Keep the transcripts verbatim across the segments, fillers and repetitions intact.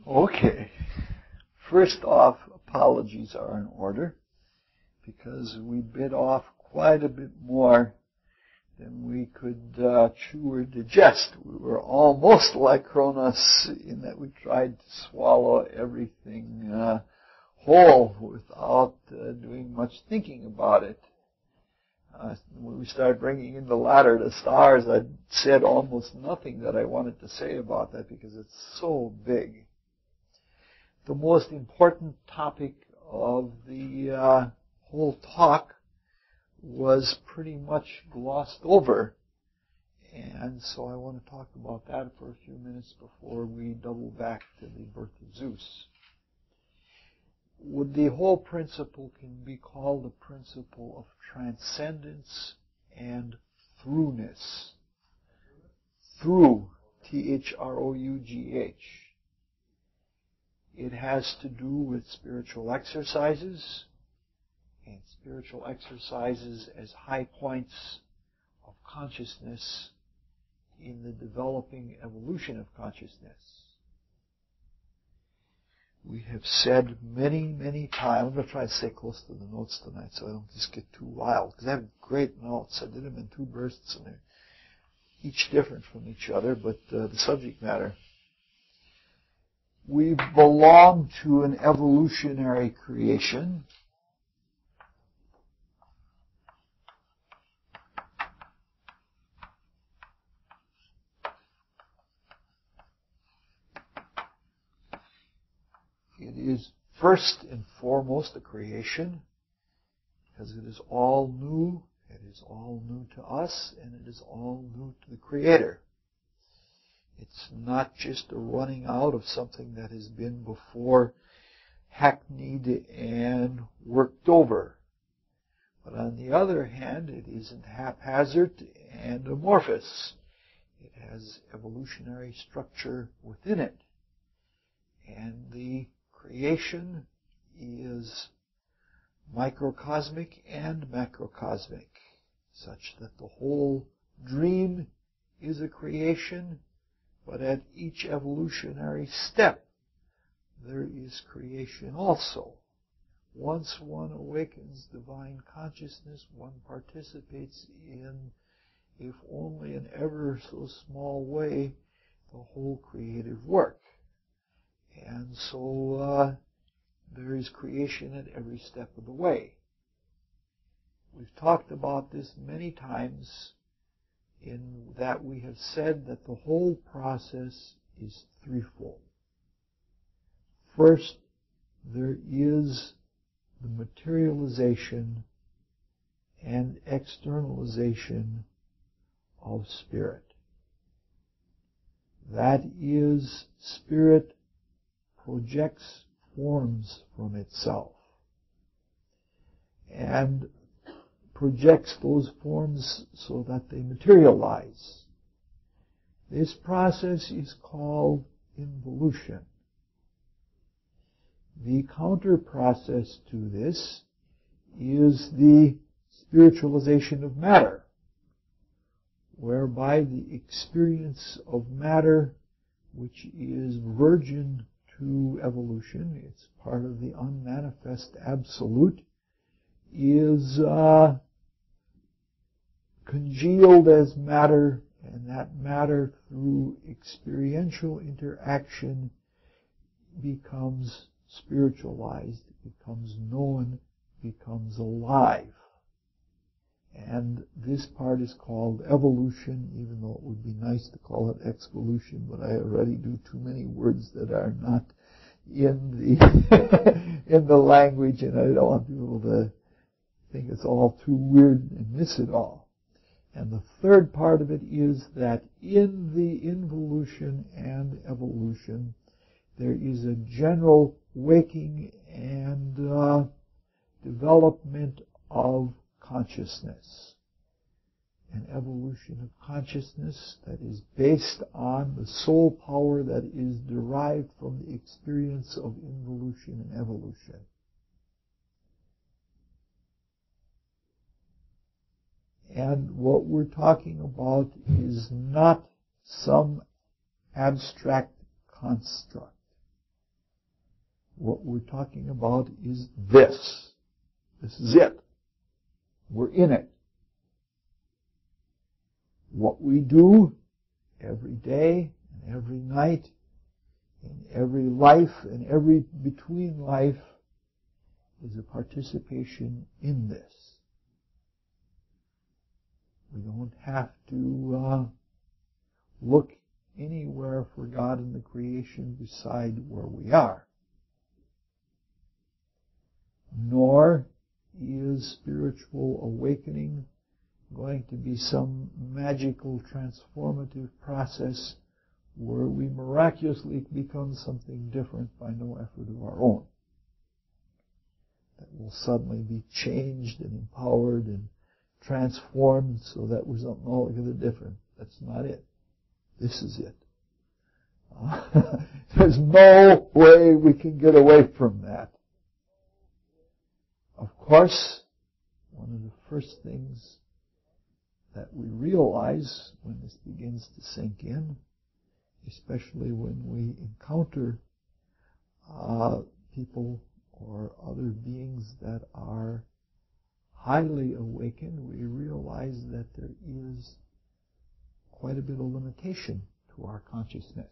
Okay. First off, apologies are in order because we bit off quite a bit more than we could uh, chew or digest. We were almost like Kronos in that we tried to swallow everything uh, whole without uh, doing much thinking about it. Uh, when we started bringing in the ladder, the stars, I said almost nothing that I wanted to say about that because it's so big. The most important topic of the uh, whole talk was pretty much glossed over. And so I want to talk about that for a few minutes before we double back to the birth of Zeus. Would the whole principle can be called the principle of transcendence and throughness. Through, T H R O U G H. It has to do with spiritual exercises, and spiritual exercises as high points of consciousness in the developing evolution of consciousness. We have said many, many times, I'm going to try to stay close to the notes tonight so I don't just get too wild, because I have great notes. I did them in two bursts, and they're each different from each other, but uh, the subject matter. We belong to an evolutionary creation. It is first and foremost a creation, because it is all new, it is all new to us, and it is all new to the Creator. It's not just a running out of something that has been before hackneyed and worked over. But on the other hand, it isn't haphazard and amorphous. It has evolutionary structure within it. And the creation is microcosmic and macrocosmic, such that the whole dream is a creation, but at each evolutionary step there is creation also. Once one awakens divine consciousness, one participates in, if only in ever so small way, the whole creative work. And so uh, there is creation at every step of the way. We've talked about this many times in that we have said that the whole process is threefold. First, there is the materialization and externalization of spirit. That is, spirit projects forms from itself and projects those forms so that they materialize. This process is called involution. The counter process to this is the spiritualization of matter, whereby the experience of matter, which is virgin to evolution, it's part of the unmanifest absolute, is uh, congealed as matter, and that matter through experiential interaction becomes spiritualized, becomes known, becomes alive. And this part is called evolution, even though it would be nice to call it exvolution, but I already do too many words that are not in the in the language, and I don't want people to think it's all too weird and miss it all. And the third part of it is that in the involution and evolution, there is a general waking and uh, development of consciousness. An evolution of consciousness that is based on the soul power that is derived from the experience of involution and evolution. And what we're talking about is not some abstract construct. What we're talking about is this. This is it. We're in it. What we do every day and every night, in every life and every between life, is a participation in this. We don't have to uh, look anywhere for God in the creation beside where we are. Nor is spiritual awakening going to be some magical transformative process where we miraculously become something different by no effort of our own. That will suddenly be changed and empowered and transformed so that we're something altogether different. That's not it. This is it. Uh, there's no way we can get away from that. Of course, one of the first things that we realize when this begins to sink in, especially when we encounter uh, people or other beings that are highly awakened, we realize that there is quite a bit of limitation to our consciousness.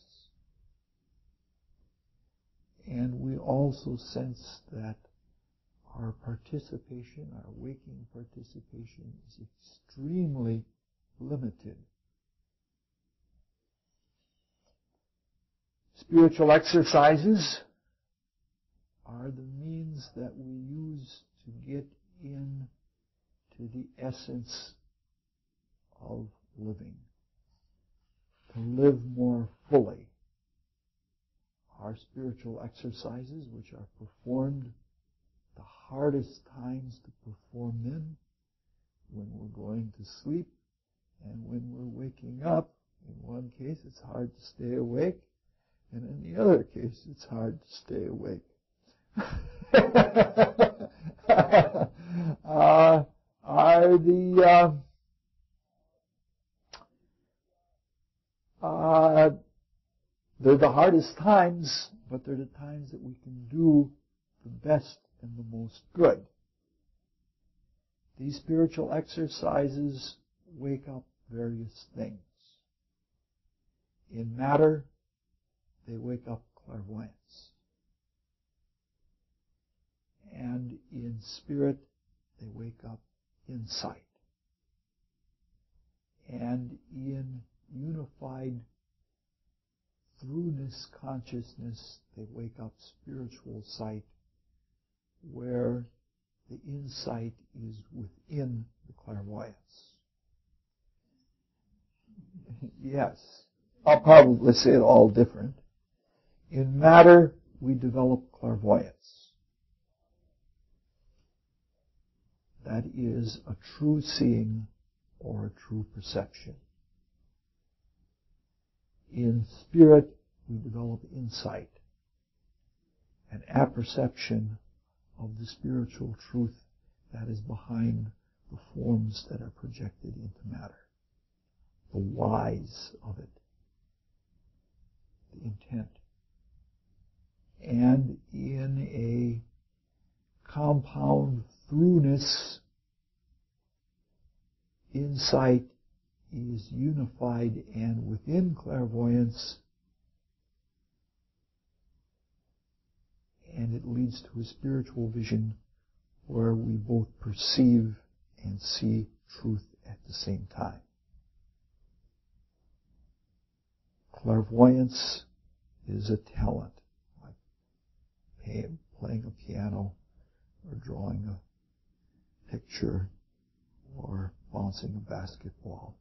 And we also sense that our participation, our waking participation, is extremely limited. Spiritual exercises are the means that we use to get in to the essence of living, to live more fully. Our spiritual exercises, which are performed the hardest times to perform them, when we're going to sleep and when we're waking up. In one case, it's hard to stay awake, and in the other case, it's hard to stay awake. uh, are the uh, uh, they're the hardest times, but they're the times that we can do the best and the most good. These spiritual exercises wake up various things. In matter, they wake up clairvoyance. And in spirit, they wake up insight. And in unified throughness consciousness, they wake up spiritual sight, where the insight is within the clairvoyance. Yes, I'll probably say it all different. In matter, we develop clairvoyance. That is a true seeing or a true perception. In spirit, we develop insight, an apperception of the spiritual truth that is behind the forms that are projected into matter, the whys of it, the intent. And in a compound throughness, insight is unified, and within clairvoyance, and it leads to a spiritual vision where we both perceive and see truth at the same time. Clairvoyance is a talent, like playing a piano or drawing a picture or bouncing a basketball.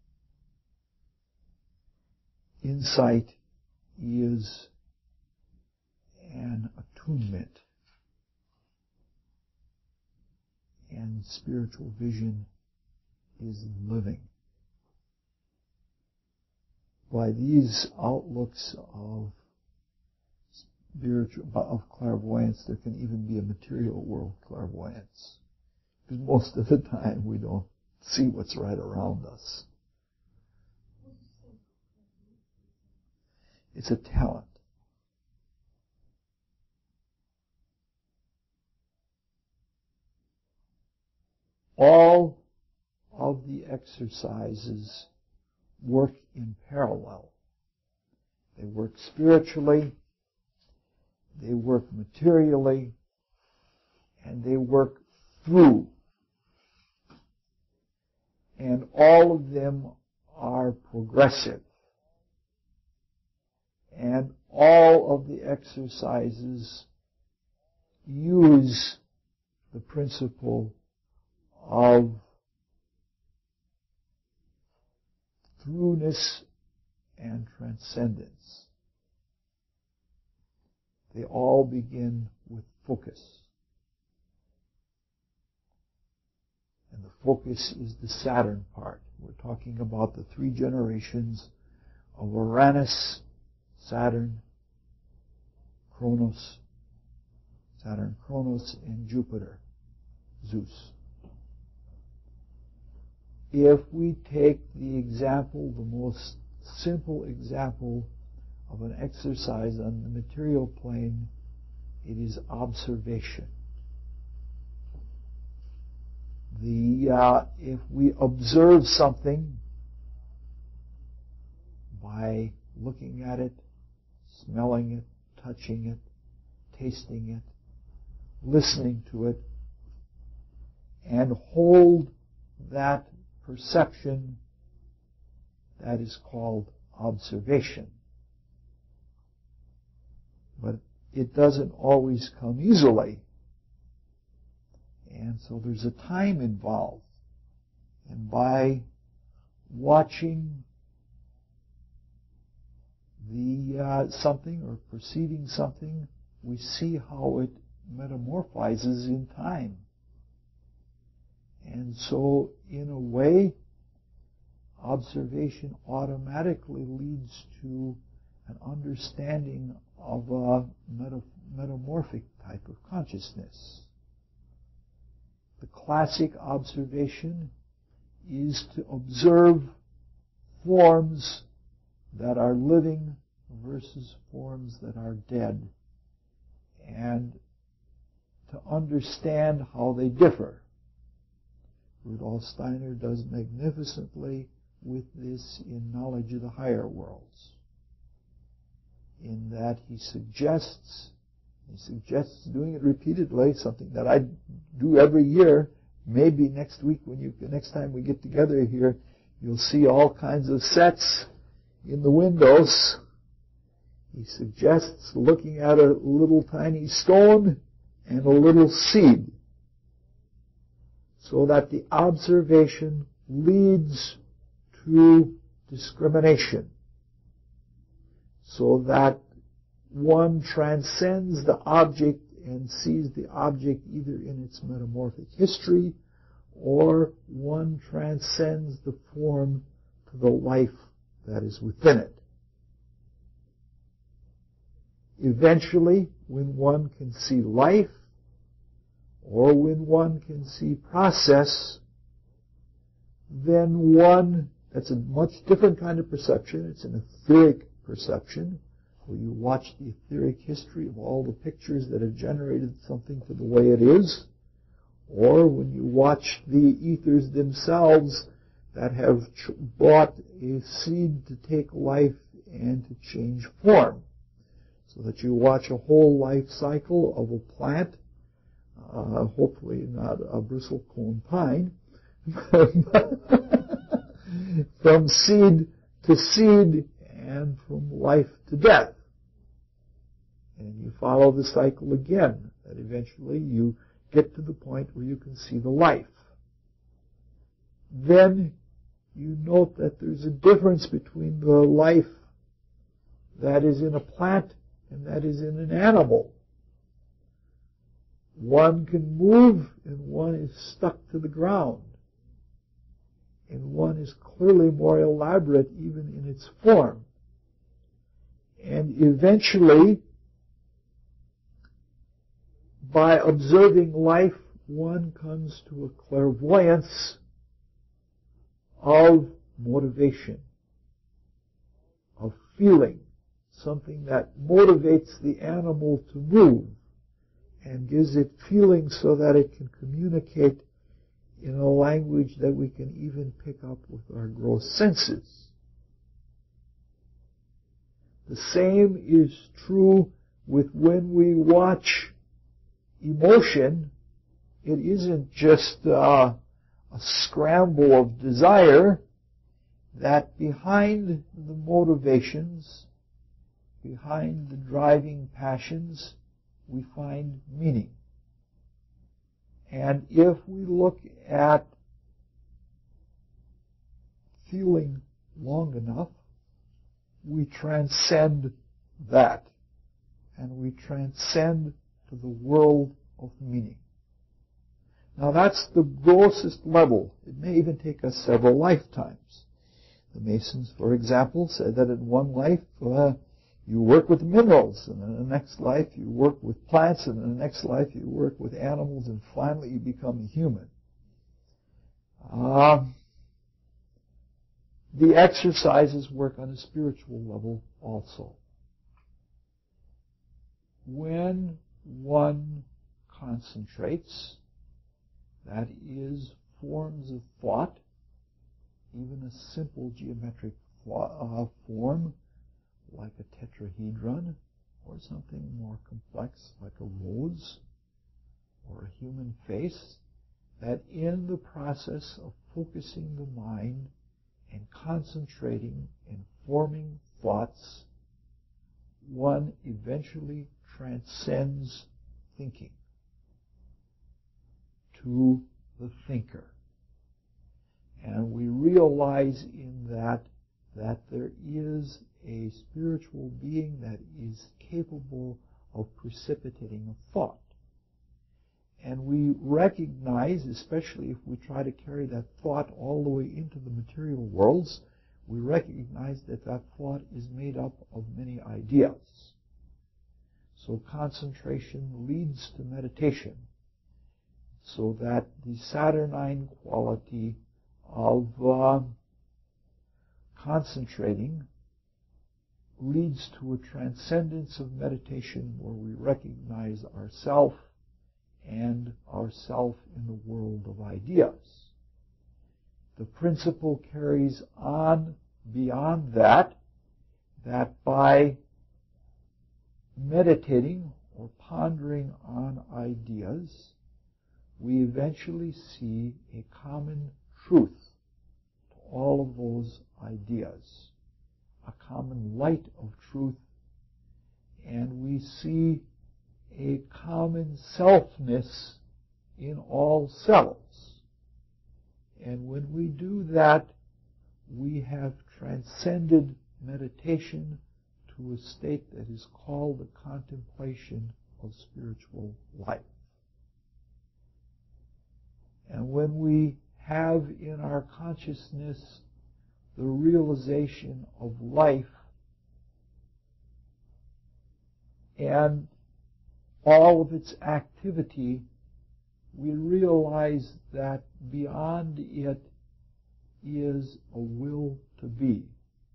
Insight is an attunement, and spiritual vision is living. By these outlooks of spiritual, of clairvoyance, there can even be a material world clairvoyance, because most of the time we don't see what's right around us. It's a talent. all of the exercises work in parallel. They work spiritually, they work materially, and they work through. And all of them are progressive. And all of the exercises use the principle of throughness and transcendence. They all begin with focus. And the focus is the Saturn part. We're talking about the three generations of Uranus, Saturn, Kronos, Saturn, Kronos, and Jupiter, Zeus. If we take the example, the most simple example of an exercise on the material plane, it is observation. The uh, if we observe something by looking at it, smelling it, touching it, tasting it, listening to it, and hold that perception, that is called observation. But it doesn't always come easily. And so there's a time involved. And by watching the uh, something or perceiving something, we see how it metamorphizes in time. And so, in a way, observation automatically leads to an understanding of a meta- metamorphic type of consciousness. The classic observation is to observe forms that are living versus forms that are dead, and to understand how they differ. Rudolf Steiner does magnificently with this in Knowledge of the Higher Worlds, in that he suggests He suggests doing it repeatedly, something that I do every year. Maybe next week, when you, next time we get together here, you'll see all kinds of sets in the windows. He suggests looking at a little tiny stone and a little seed, so that the observation leads to discrimination, so that one transcends the object and sees the object either in its metamorphic history, or one transcends the form to the life that is within it. Eventually, when one can see life, or when one can see process, then one, that's a much different kind of perception. It's an etheric perception, where you watch the etheric history of all the pictures that have generated something to the way it is, or when you watch the ethers themselves that have brought a seed to take life and to change form. So that you watch a whole life cycle of a plant, uh, hopefully not a bristlecone pine, from seed to seed and from life to death. And you follow the cycle again, that eventually you get to the point where you can see the life. Then you note that there's a difference between the life that is in a plant and that is in an animal. One can move and one is stuck to the ground. And one is clearly more elaborate even in its form. And eventually, by observing life, one comes to a clairvoyance of motivation, of feeling, something that motivates the animal to move and gives it feeling so that it can communicate in a language that we can even pick up with our gross senses. The same is true with when we watch emotion. It isn't just uh, a scramble of desire, that behind the motivations, behind the driving passions, we find meaning. And if we look at feeling long enough, we transcend that, and we transcend to the world of meaning. Now that's the grossest level. It may even take us several lifetimes. The Masons, for example, said that in one life uh, you work with minerals, and in the next life you work with plants, and in the next life you work with animals, and finally you become a human. Uh, the exercises work on a spiritual level also. When one concentrates, that is, forms of thought, even a simple geometric uh, form like a tetrahedron, or something more complex like a rose or a human face, that in the process of focusing the mind and concentrating and forming thoughts, one eventually transcends thinking to the thinker. And we realize in that that there is a spiritual being that is capable of precipitating a thought. And we recognize, especially if we try to carry that thought all the way into the material worlds, we recognize that that thought is made up of many ideas. So concentration leads to meditation, so that the Saturnine quality of uh, concentrating leads to a transcendence of meditation where we recognize ourself and ourself in the world of ideas. The principle carries on beyond that, that by meditating or pondering on ideas, we eventually see a common truth to all of those ideas, a common light of truth, and we see a common selfness in all selves. And when we do that, we have transcended meditation to a state that is called the contemplation of spiritual life. And when we have in our consciousness the realization of life and all of its activity, we realize that beyond it is a will to be.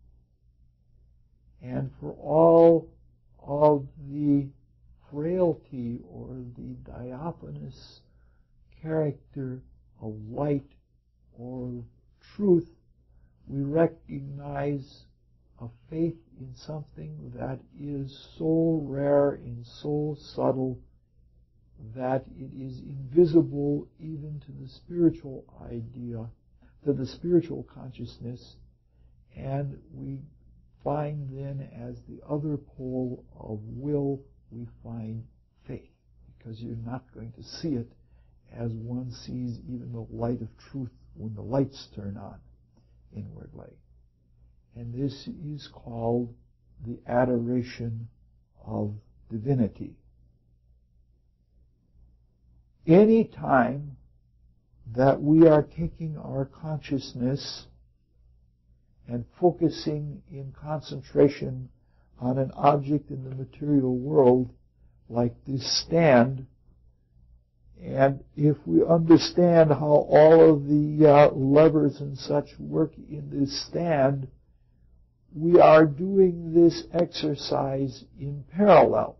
And for all of the frailty or the diaphanous character of light or truth, we recognize a faith in something that is so rare and so subtle that it is invisible even to the spiritual idea, to the spiritual consciousness, and we find then as the other pole of will, we find faith, because you're not going to see it as one sees even the light of truth when the lights turn on inwardly. And this is called the adoration of divinity. Any time that we are taking our consciousness and focusing in concentration on an object in the material world, like this stand, and if we understand how all of the uh, levers and such work in this stand, we are doing this exercise in parallel.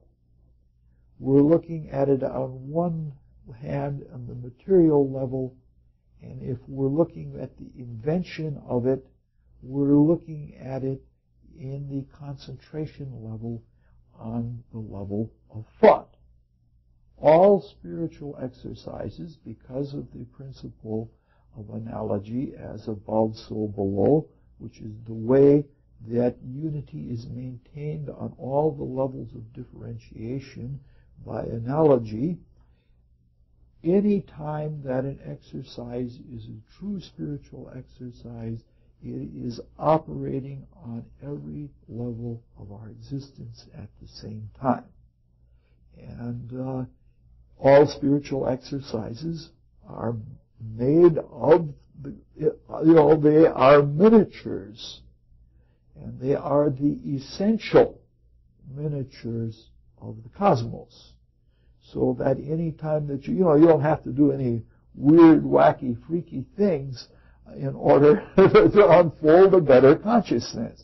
We're looking at it on one hand on the material level, And if we're looking at the invention of it, we're looking at it in the concentration level on the level of thought. All spiritual exercises, because of the principle of analogy, as above, so below, which is the way that unity is maintained on all the levels of differentiation by analogy, any time that an exercise is a true spiritual exercise, it is operating on every level of our existence at the same time. And uh, all spiritual exercises are made of, the, you know, they are miniatures. And they are the essential miniatures of the cosmos. So that any time that you, you know, you don't have to do any weird, wacky, freaky things in order to unfold a better consciousness.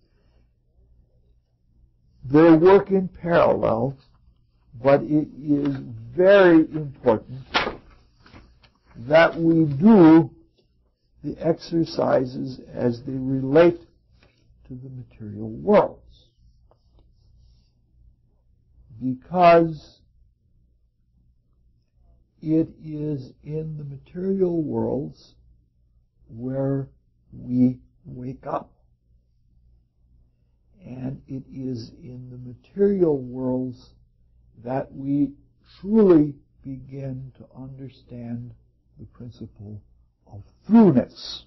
They work in parallel, but it is very important that we do the exercises as they relate to the material worlds. Because it is in the material worlds where we wake up. And it is in the material worlds that we truly begin to understand the principle of throughness.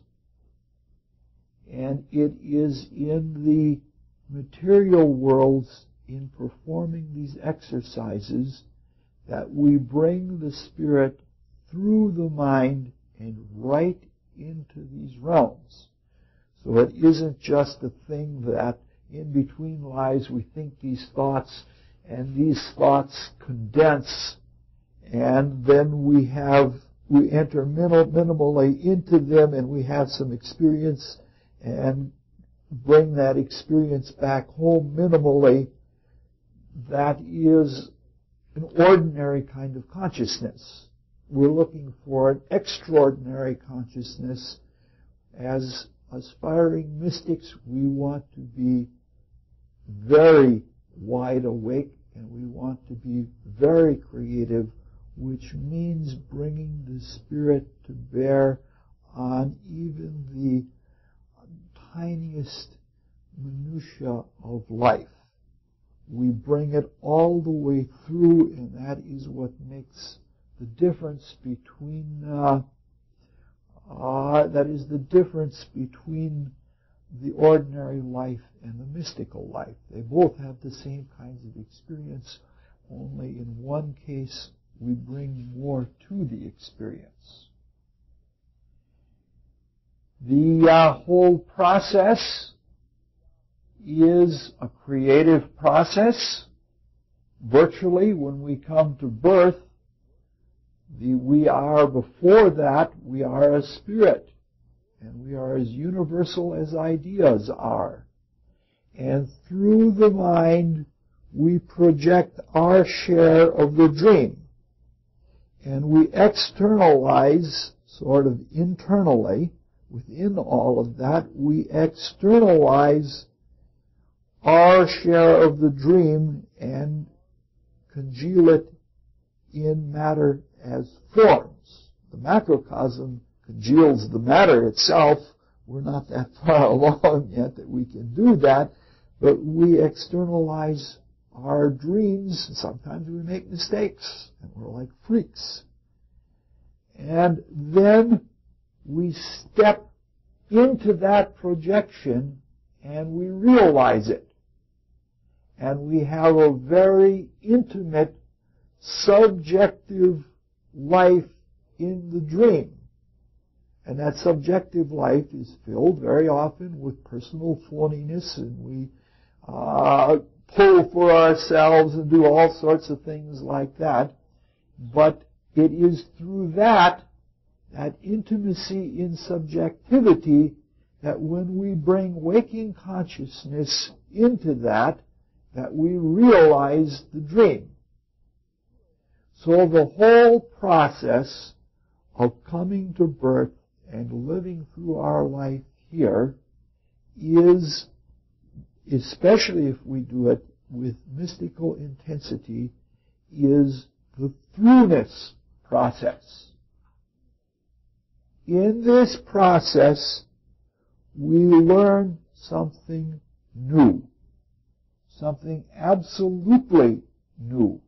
And it is in the material worlds, in performing these exercises, that we bring the spirit through the mind and right into these realms. So it isn't just a thing that in between lies we think these thoughts, and these thoughts condense, and then we have we enter minimally into them, and we have some experience and bring that experience back home minimally. That is an ordinary kind of consciousness. We're looking for an extraordinary consciousness. As aspiring mystics, we want to be very wide awake, and we want to be very creative, which means bringing the spirit to bear on even the tiniest minutia of life. We bring it all the way through, and that is what makes the difference between uh, uh, that is the difference between the ordinary life and the mystical life. They both have the same kinds of experience, only in one case we bring more to the experience. The uh, whole process is a creative process. Virtually, when we come to birth, the, we are, before that, we are a spirit. And we are as universal as ideas are. And through the mind, we project our share of the dream. And we externalize, sort of internally, within all of that, we externalize our share of the dream and congeal it in matter as forms. The macrocosm congeals the matter itself. We're not that far along yet that we can do that, but we externalize our dreams. Sometimes we make mistakes, and we're like freaks. And then we step into that projection and we realize it. And we have a very intimate, subjective life in the dream. And that subjective life is filled very often with personal phoniness, and we uh, pull for ourselves and do all sorts of things like that. But it is through that, that intimacy in subjectivity, that when we bring waking consciousness into that, that we realize the dream. So the whole process of coming to birth and living through our life here is, especially if we do it with mystical intensity, is the throughness process. In this process, we learn something new, something absolutely new.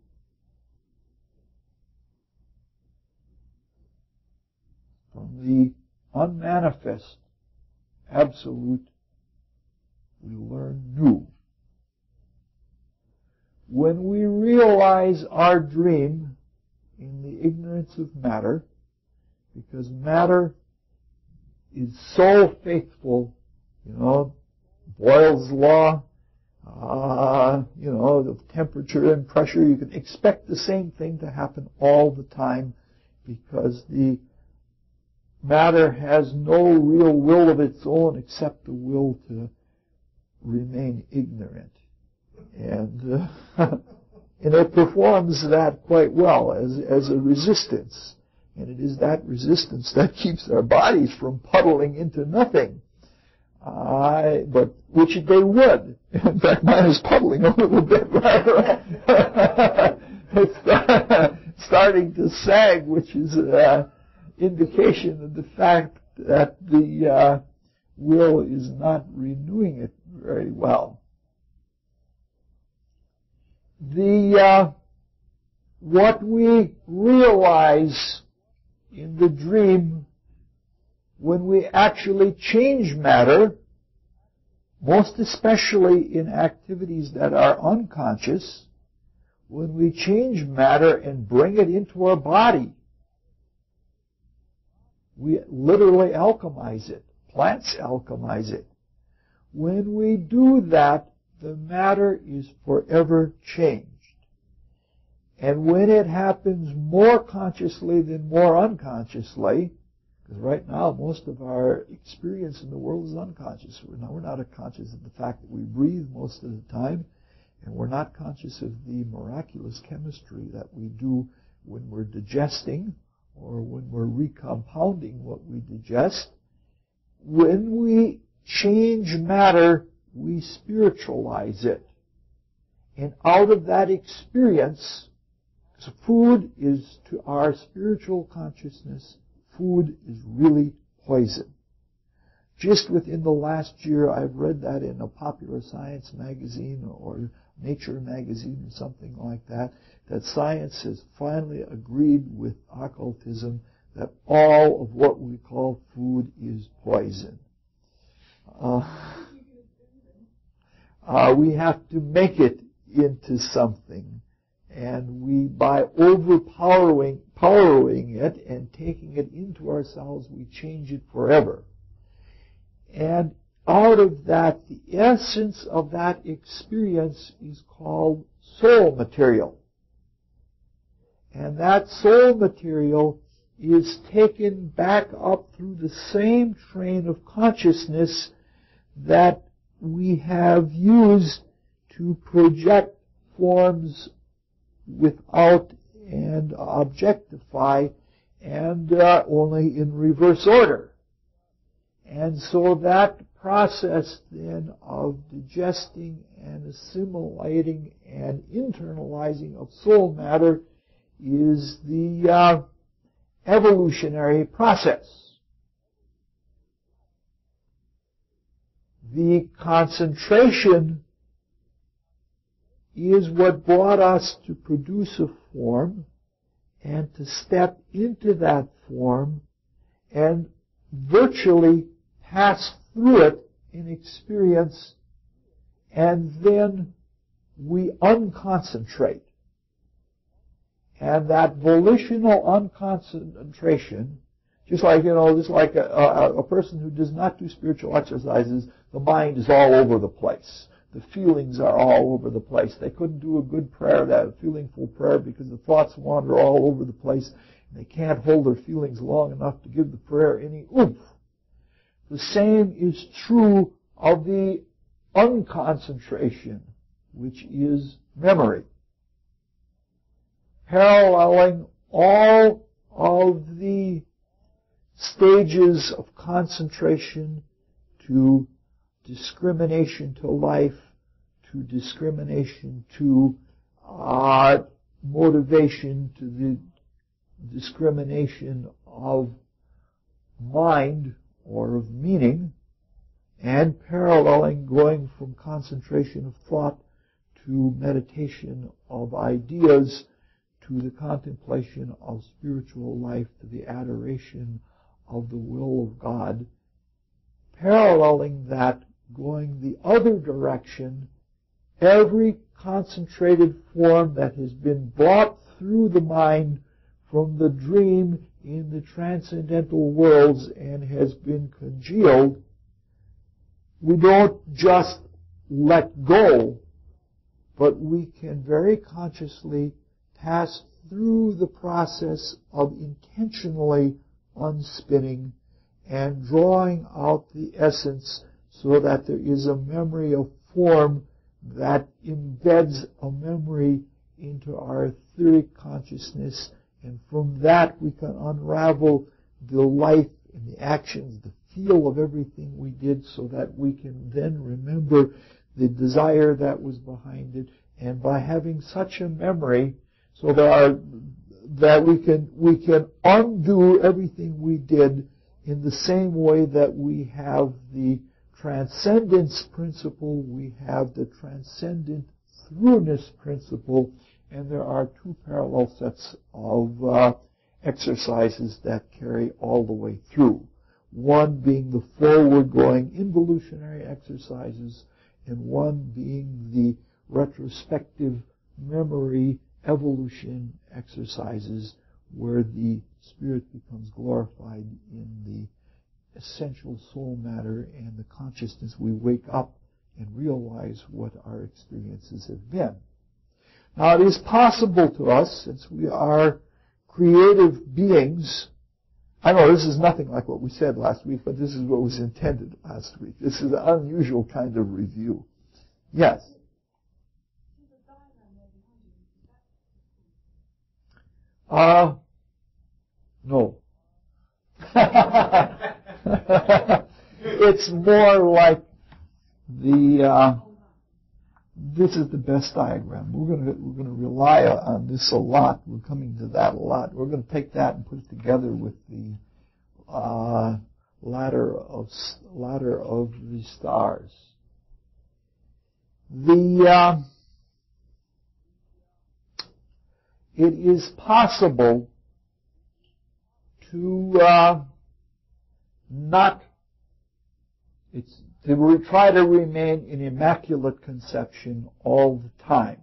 From the unmanifest absolute, we learn new. When we realize our dream in the ignorance of matter, because matter is so faithful, you know, Boyle's law, uh, you know, the temperature and pressure, you can expect the same thing to happen all the time because the matter has no real will of its own except the will to remain ignorant. And, uh, and it performs that quite well as, as a resistance. And it is that resistance that keeps our bodies from puddling into nothing. Uh, but, which they would. In fact, mine is puddling a little bit. It's starting to sag, which is uh, indication of the fact that the uh, will is not renewing it very well. The uh, what we realize in the dream when we actually change matter, most especially in activities that are unconscious, when we change matter and bring it into our body, we literally alchemize it. Plants alchemize it. When we do that, the matter is forever changed. And when it happens more consciously than more unconsciously, because right now most of our experience in the world is unconscious. We're not, we're not conscious of the fact that we breathe most of the time, and we're not conscious of the miraculous chemistry that we do when we're digesting or when we're recompounding what we digest. When we change matter, we spiritualize it. And out of that experience, so food is to our spiritual consciousness, food is really poison. Just within the last year, I've read that in a popular science magazine or Nature magazine or something like that, that science has finally agreed with occultism that all of what we call food is poison. Uh, uh, we have to make it into something. And we, by overpowering powering it and taking it into ourselves, we change it forever. And out of that, the essence of that experience is called soul material. And that soul material is taken back up through the same train of consciousness that we have used to project forms without and objectify, and uh, only in reverse order. And so that process then of digesting and assimilating and internalizing of soul matter is the uh, evolutionary process. The concentration is what brought us to produce a form and to step into that form and virtually pass through it in experience, and then we unconcentrate. And that volitional unconcentration, just like, you know, just like a, a, a person who does not do spiritual exercises, the mind is all over the place. The feelings are all over the place. They couldn't do a good prayer, that feelingful prayer, because the thoughts wander all over the place, and they can't hold their feelings long enough to give the prayer any oomph. The same is true of the unconcentration, which is memory. Paralleling all of the stages of concentration to discrimination to life, to discrimination to uh, motivation, to the discrimination of mind or of meaning, and paralleling going from concentration of thought to meditation of ideas, to the contemplation of spiritual life, to the adoration of the will of God, paralleling that, going the other direction, every concentrated form that has been brought through the mind from the dream in the transcendental worlds and has been congealed, we don't just let go, but we can very consciously pass through the process of intentionally unspinning and drawing out the essence so that there is a memory of form that embeds a memory into our etheric consciousness, and from that we can unravel the life and the actions, the feel of everything we did, so that we can then remember the desire that was behind it. And by having such a memory, so that, our, that we can we can undo everything we did in the same way that we have the transcendence principle, we have the transcendent throughness principle, and there are two parallel sets of uh, exercises that carry all the way through. One being the forward-going involutionary exercises, and one being the retrospective memory evolution exercises, where the spirit becomes glorified in the essential soul matter and the consciousness. We wake up and realize what our experiences have been. Now, it is possible to us, since we are creative beings. I know this is nothing like what we said last week, but this is what was intended last week. This is an unusual kind of review. Yes? Uh, no. It's more like the, uh, this is the best diagram. We're going to, we're going to rely on this a lot. We're coming to that a lot. We're going to take that and put it together with the, uh, ladder of, ladder of the stars. The, uh, it is possible to, uh, not, it's, to try to remain in immaculate conception all the time,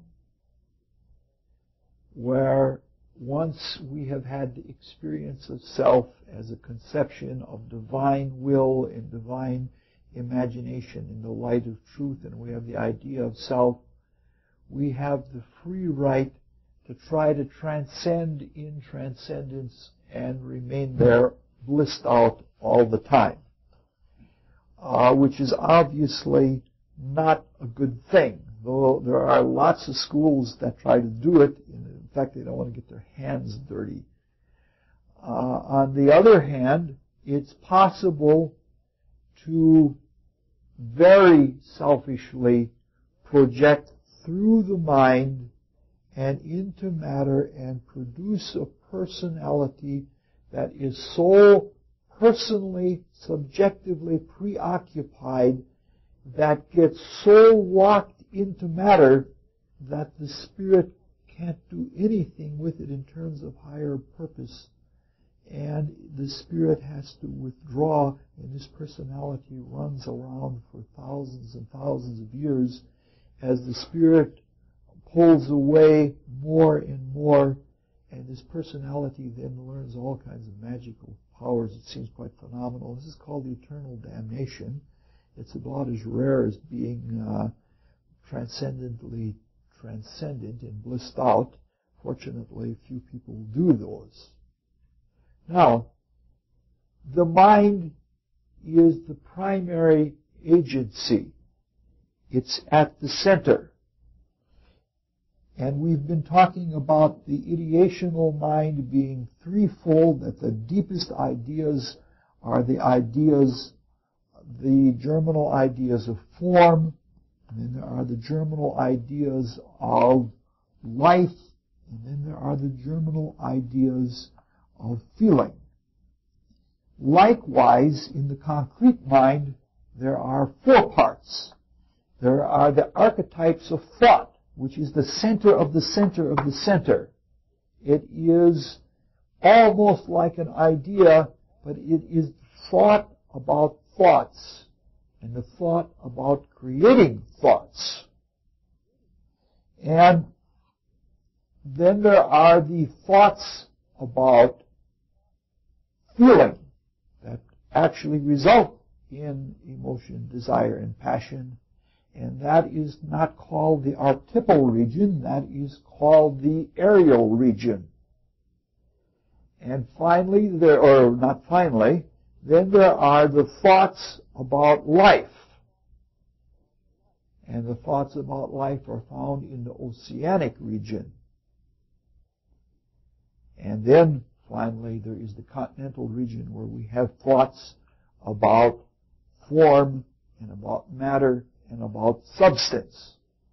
where once we have had the experience of self as a conception of divine will and divine imagination in the light of truth, and we have the idea of self, we have the free right to try to transcend in transcendence and remain there blissed out all the time. Uh, which is obviously not a good thing, though there are lots of schools that try to do it. In fact, they don't want to get their hands dirty. Uh, on the other hand, it's possible to very selfishly project through the mind and into matter and produce a personality that is so personally, subjectively preoccupied, that gets so locked into matter that the spirit can't do anything with it in terms of higher purpose. And the spirit has to withdraw, and this personality runs around for thousands and thousands of years as the spirit pulls away more and more, and this personality then learns all kinds of magical powers. It seems quite phenomenal. This is called the eternal damnation. It's about as rare as being uh, transcendently transcendent and blissed out. Fortunately, few people do those. Now, the mind is the primary agency. It's at the center. And we've been talking about the ideational mind being threefold, that the deepest ideas are the ideas, the germinal ideas of form, and then there are the germinal ideas of life, and then there are the germinal ideas of feeling. Likewise, in the concrete mind, there are four parts. There are the archetypes of thought, which is the center of the center of the center. It is almost like an idea, but it is thought about thoughts, and the thought about creating thoughts. And then there are the thoughts about feeling that actually result in emotion, desire, and passion. And that is not called the archetypal region, that is called the aerial region. And finally, there, or not finally, then there are the thoughts about life. And the thoughts about life are found in the oceanic region. And then, finally, there is the continental region where we have thoughts about form and about matter and about substance.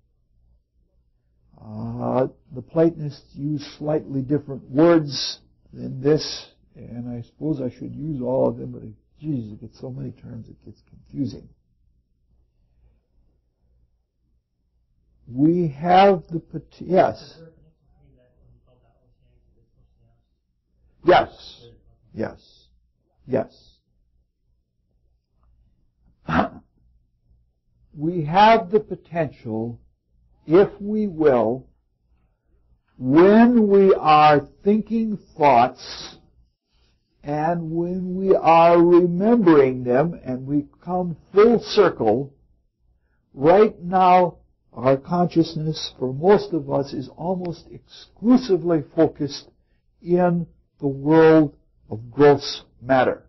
Uh, the Platonists use slightly different words than this, and I suppose I should use all of them, but geez, you get so many terms it gets confusing. We have the, yes. Yes. Yes. Yes. We have the potential, if we will, when we are thinking thoughts and when we are remembering them and we come full circle, right now our consciousness for most of us is almost exclusively focused in the world of gross matter.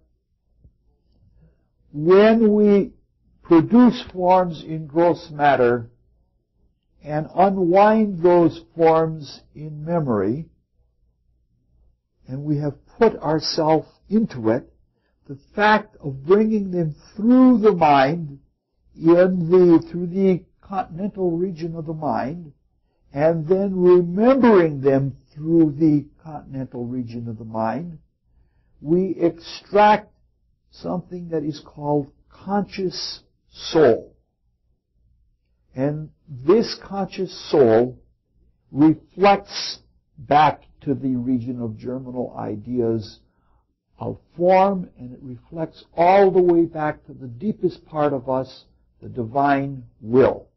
When we produce forms in gross matter and unwind those forms in memory, and we have put ourselves into it, the fact of bringing them through the mind, in the, through the continental region of the mind, and then remembering them through the continental region of the mind, we extract something that is called conscious soul. And this conscious soul reflects back to the region of germinal ideas of form, and it reflects all the way back to the deepest part of us, the divine will.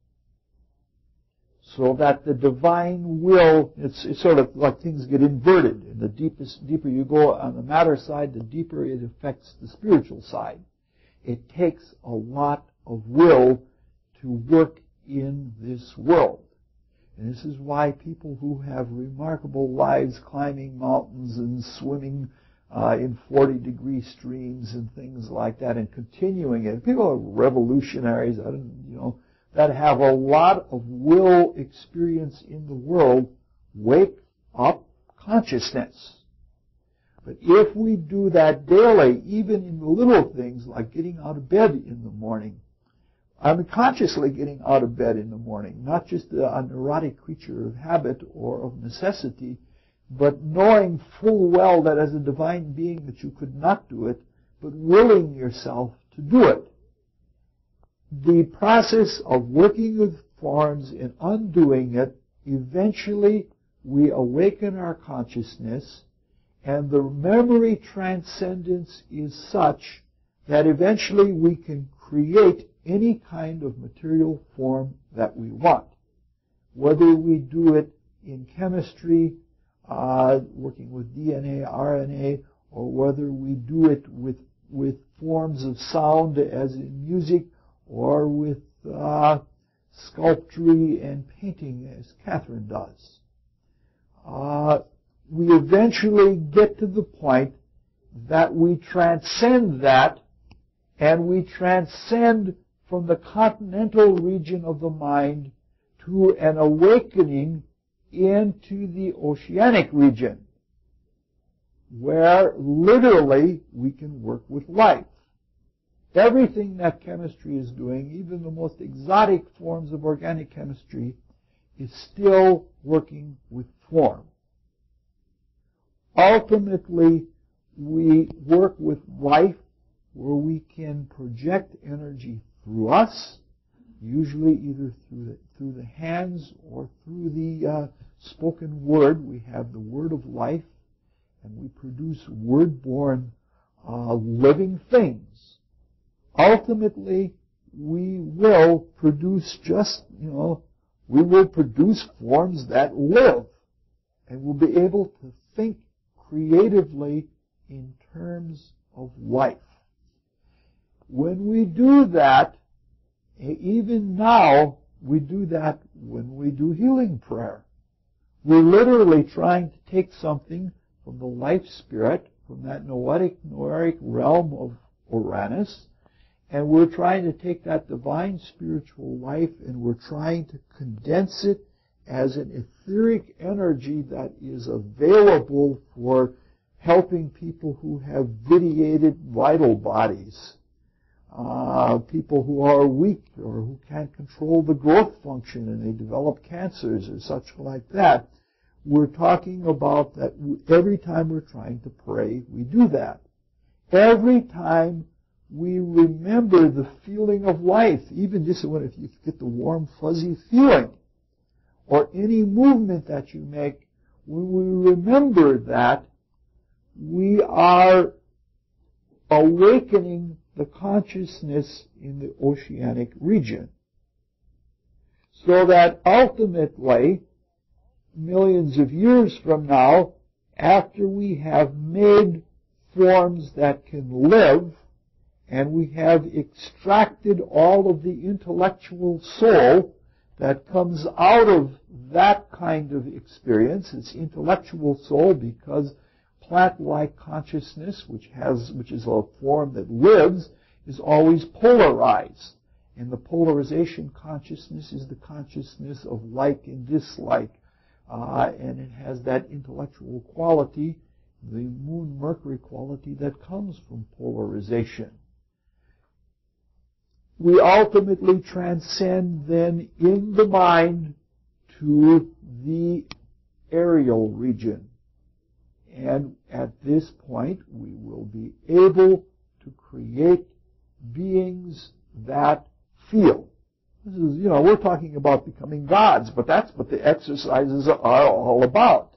So that the divine will, it's, it's sort of like things get inverted. And the deepest, deeper you go on the matter side, the deeper it affects the spiritual side. It takes a lot of will to work in this world. And this is why people who have remarkable lives climbing mountains and swimming uh, in forty degree streams and things like that and continuing it, people are revolutionaries, I don't, you know, that have a lot of will experience in the world, wake up consciousness. But if we do that daily, even in the little things like getting out of bed in the morning, I'm consciously getting out of bed in the morning, not just a neurotic creature of habit or of necessity, but knowing full well that as a divine being that you could not do it, but willing yourself to do it. The process of working with forms and undoing it, eventually we awaken our consciousness, and the memory transcendence is such that eventually we can create any kind of material form that we want. Whether we do it in chemistry, uh, working with D N A, R N A, or whether we do it with, with forms of sound as in music, or with uh, sculpture and painting as Catherine does. Uh, we eventually get to the point that we transcend that, and we transcend from the continental region of the mind to an awakening into the oceanic region. where literally we can work with life. Everything that chemistry is doing, even the most exotic forms of organic chemistry, is still working with form. Ultimately, we work with life where we can project energy through us, usually either through the, through the hands or through the uh, spoken word. We have the word of life, and we produce word-born uh, living things. Ultimately, we will produce just, you know, we will produce forms that live, and we'll be able to think creatively in terms of life. When we do that, even now, we do that when we do healing prayer. We're literally trying to take something from the life spirit, from that noetic, noeric realm of Uranus, and we're trying to take that divine spiritual life and we're trying to condense it as an etheric energy that is available for helping people who have vitiated vital bodies, uh, people who are weak or who can't control the growth function and they develop cancers or such like that. We're talking about that every time we're trying to pray, we do that. Every time we remember the feeling of life, even just when if you get the warm, fuzzy feeling, or any movement that you make, when we remember that, we are awakening the consciousness in the oceanic region. So that ultimately, millions of years from now, after we have made forms that can live, and we have extracted all of the intellectual soul that comes out of that kind of experience. It's intellectual soul because plant-like consciousness, which has, which is a form that lives, is always polarized. And the polarization consciousness is the consciousness of like and dislike. Uh, and it has that intellectual quality, the moon-Mercury quality that comes from polarization. We ultimately transcend then in the mind to the aerial region. And at this point, we will be able to create beings that feel. This is, you know, we're talking about becoming gods, but that's what the exercises are all about.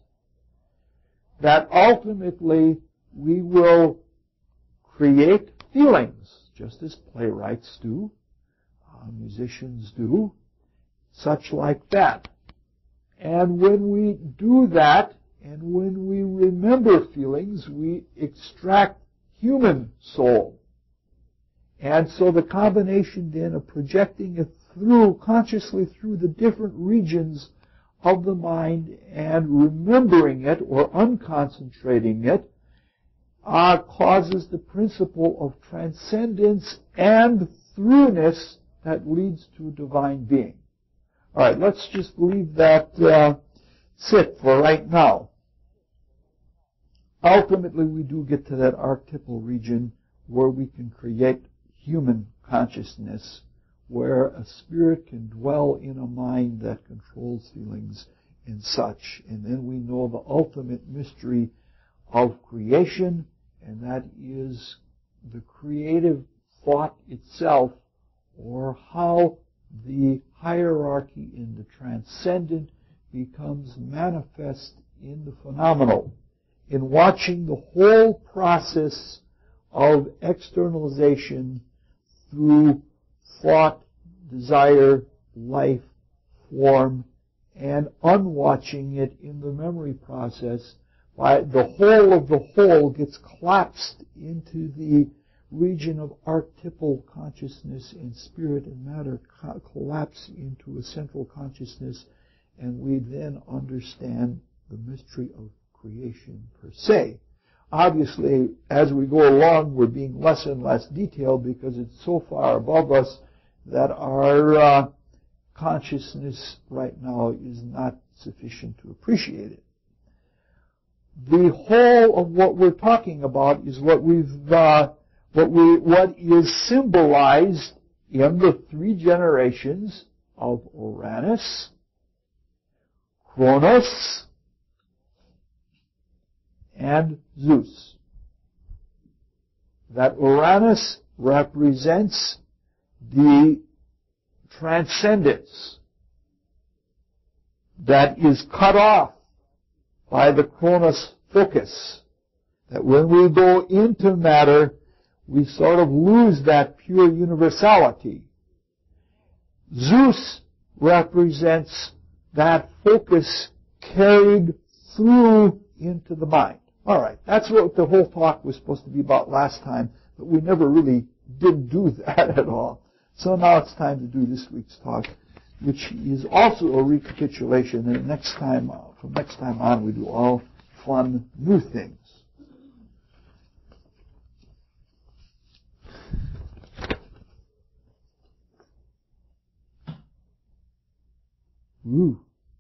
That ultimately we will create feelings, just as playwrights do, uh, musicians do, such like that. And when we do that, and when we remember feelings, we extract human soul. And so the combination then of projecting it through, consciously through the different regions of the mind and remembering it or unconcentrating it, uh, causes the principle of transcendence and throughness that leads to a divine being. All right, let's just leave that uh, sit for right now. Ultimately, we do get to that archetypal region where we can create human consciousness, where a spirit can dwell in a mind that controls feelings and such. And then we know the ultimate mystery of creation, and that is the creative thought itself, or how the hierarchy in the transcendent becomes manifest in the phenomenal. In watching the whole process of externalization through thought, desire, life, form, and unwatching it in the memory process, why the whole of the whole gets collapsed into the region of archetypal consciousness, and spirit and matter co- collapse into a central consciousness, and we then understand the mystery of creation per se. Obviously, as we go along, we're being less and less detailed because it's so far above us that our uh, consciousness right now is not sufficient to appreciate it. the whole of what we're talking about is what we've, uh, what we, what is symbolized in the three generations of Uranus, Kronos, and Zeus. That Uranus represents the transcendence that is cut off by the Kronos focus. That when we go into matter, we sort of lose that pure universality. Zeus represents that focus carried through into the mind. All right, that's what the whole talk was supposed to be about last time, but we never really did do that at all. So now it's time to do this week's talk, which is also a recapitulation, and next time, from next time on, we do all fun new things. Ooh.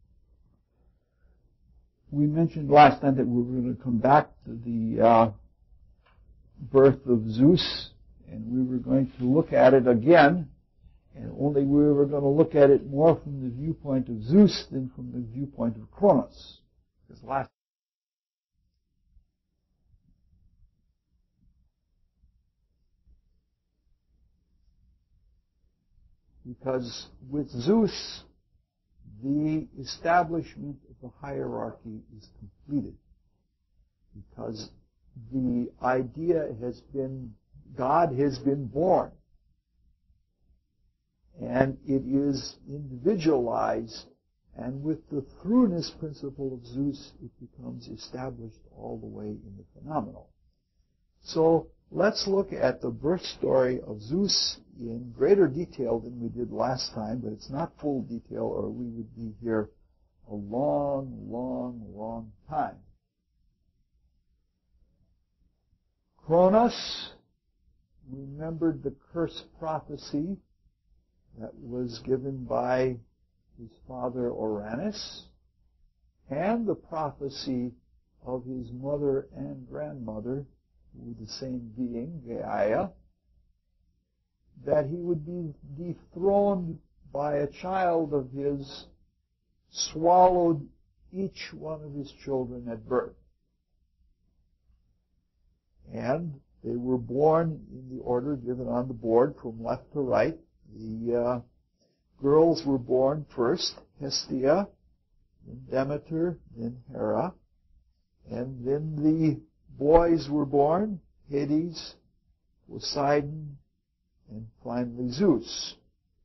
We mentioned last time that we were going to come back to the uh, birth of Zeus, and we were going to look at it again, and only we were going to look at it more from the viewpoint of Zeus than from the viewpoint of Kronos. Because last because with Zeus, the establishment of the hierarchy is completed. Because the idea has been, God has been born. And it is individualized, and with the throughness principle of Zeus, it becomes established all the way in the phenomenal. So let's look at the birth story of Zeus in greater detail than we did last time, but it's not full detail, or we would be here a long, long, long time. Kronos remembered the curse prophecy that was given by his father Uranus, and the prophecy of his mother and grandmother, who were the same being, Gaia, that he would be dethroned by a child of his, swallowed each one of his children at birth. And they were born in the order given on the board from left to right. The uh, girls were born first, Hestia, then Demeter, then Hera, and then the boys were born, Hades, Poseidon, and finally Zeus.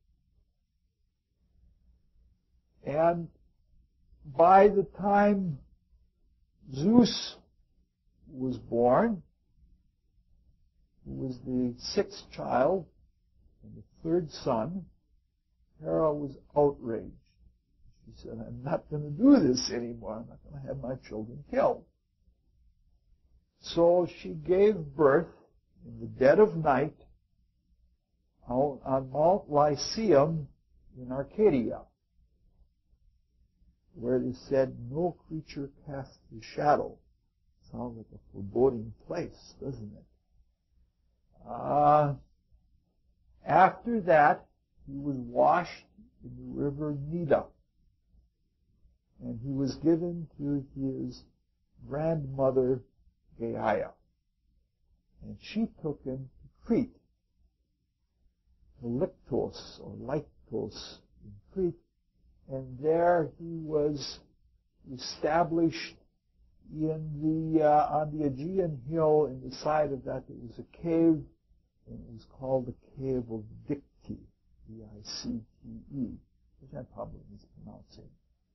And by the time Zeus was born, who was the sixth child and the third son, Hera was outraged. She said, I'm not going to do this anymore. I'm not going to have my children killed. So she gave birth in the dead of night out on Mount Lycaeum in Arcadia, where it is said, no creature casts a shadow. Sounds like a foreboding place, doesn't it? Uh, after that, he was washed in the river Nida, and he was given to his grandmother, Gaia. And she took him to Crete, Lyctos or Lyctos in Crete, and there he was established in the uh, on the Aegean hill. In the side of that, there was a cave, and it was called the Cave of Dicte, D I C T E, which I'm probably mispronouncing.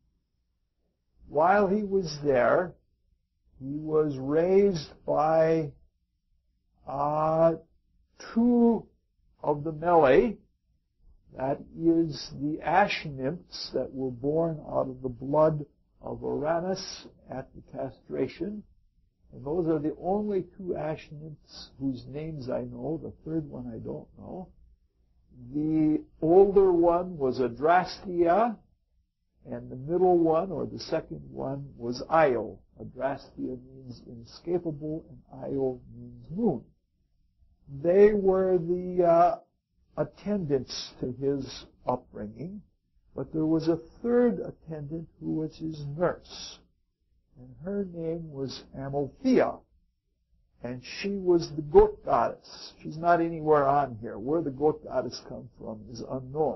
While he was there, he was raised by uh, two of the Mele, that is the ash nymphs that were born out of the blood of Uranus at the castration. And those are the only two ash nymphs whose names I know. The third one I don't know. The older one was Adrastea, And the middle one, or the second one, was Io. Adrastea means inescapable, and Io means moon. They were the uh, attendants to his upbringing, but there was a third attendant who was his nurse, and her name was Amalthea, and she was the goat goddess. She's not anywhere on here. Where the goat goddess comes from is unknown.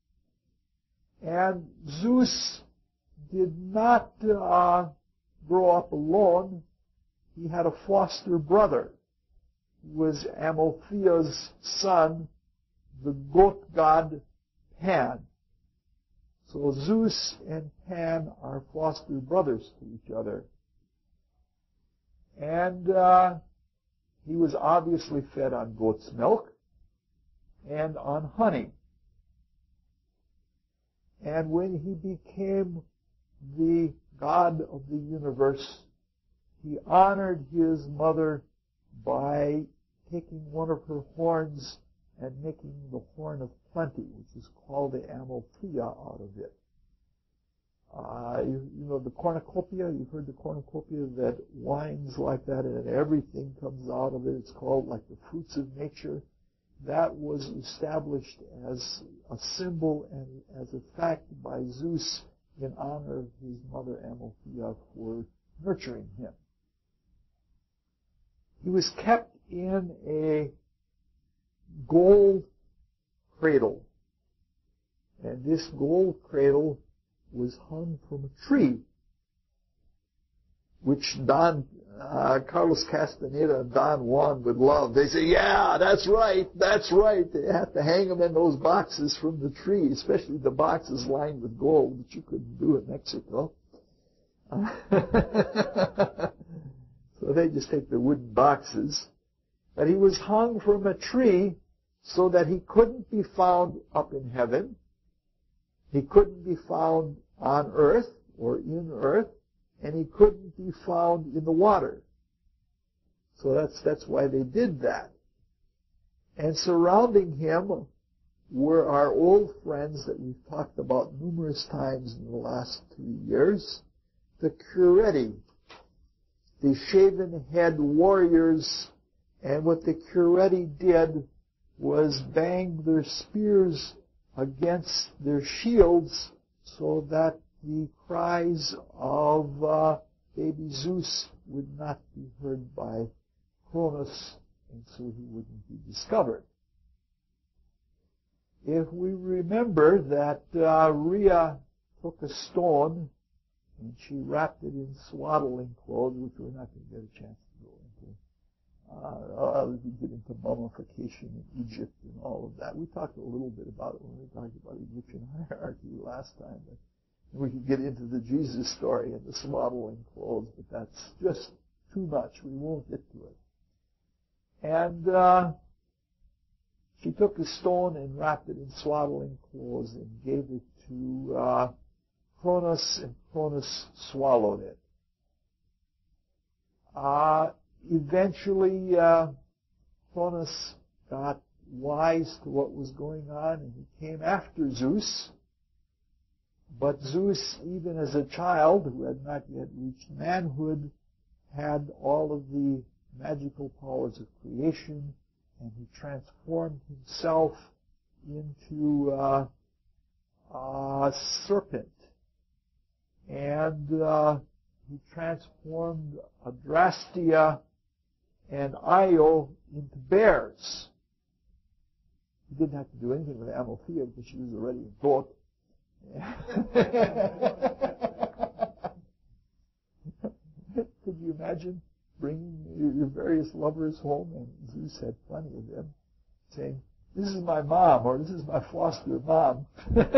And Zeus did not uh, grow up alone. He had a foster brother who was Amalthea's son, the goat god Pan. So Zeus and Pan are foster brothers to each other. And uh, he was obviously fed on goat's milk and on honey. And when he became the god of the universe, he honored his mother by taking one of her horns and making the horn of plenty, which is called the Amalthea out of it. Uh, you, you know the cornucopia, you've heard the cornucopia, that wines like that and everything comes out of it. It's called like the fruits of nature. That was established as a symbol and as a fact by Zeus in honor of his mother Amalthea for nurturing him. He was kept in a gold cradle, and this gold cradle was hung from a tree, which Don uh, Carlos Castaneda and Don Juan would love. They say, yeah, that's right, that's right. They have to hang them in those boxes from the tree, especially the boxes lined with gold, which you couldn't do in Mexico. So they just take the wooden boxes. But he was hung from a tree so that he couldn't be found up in heaven. He couldn't be found on earth or in earth, and he couldn't be found in the water. So that's that's why they did that. And surrounding him were our old friends that we've talked about numerous times in the last three years, the Cureti, the shaven-head warriors. And what the Cureti did was bang their spears against their shields so that the cries of uh, baby Zeus would not be heard by Cronus, and so he wouldn't be discovered. If we remember that uh, Rhea took a stone and she wrapped it in swaddling clothes, which we're not going to get a chance to go into. Uh, uh, we get into mummification in Egypt and all of that. We talked a little bit about it when we talked about Egyptian hierarchy last time. But we could get into the Jesus story and the swaddling clothes, but that's just too much. We won't get to it. And uh, she took a stone and wrapped it in swaddling clothes and gave it to uh, Cronus, and Cronus swallowed it. Uh, eventually, uh, Cronus got wise to what was going on, and he came after Zeus. But Zeus, even as a child who had not yet reached manhood, had all of the magical powers of creation, and he transformed himself into uh, a serpent. And uh, he transformed Adrastea and Io into bears. He didn't have to do anything with Amalthea because she was already a goat. Could you imagine bringing your various lovers home, and Zeus had plenty of them, saying, "This is my mom," or "This is my foster mom."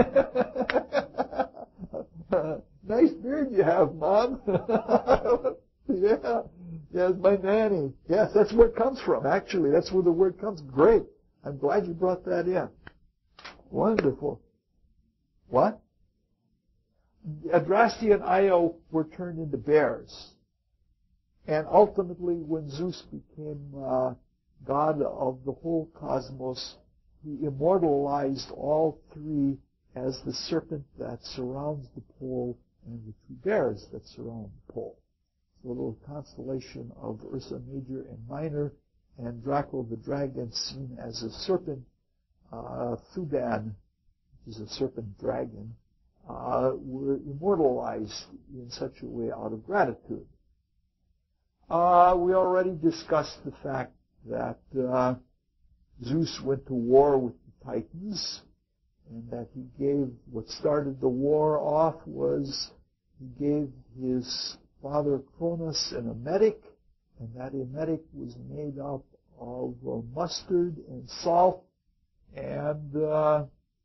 Nice beard you have, Mom. Yeah, yeah, it's my nanny. Yes, that's where it comes from, actually. That's where the word comes. Great. I'm glad you brought that in. Wonderful. What? Adrastea and Io were turned into bears. And ultimately, when Zeus became uh, god of the whole cosmos, he immortalized all three as the serpent that surrounds the pole and the two bears that surround the pole. So a little constellation of Ursa Major and Minor, and Draco the dragon seen as a serpent, uh, Thuban, which is a serpent dragon, uh, were immortalized in such a way out of gratitude. Uh, we already discussed the fact that uh, Zeus went to war with the Titans, and that he gave, what started the war off was he gave his father Cronus an emetic, and that emetic was made up of uh, mustard and salt, and uh,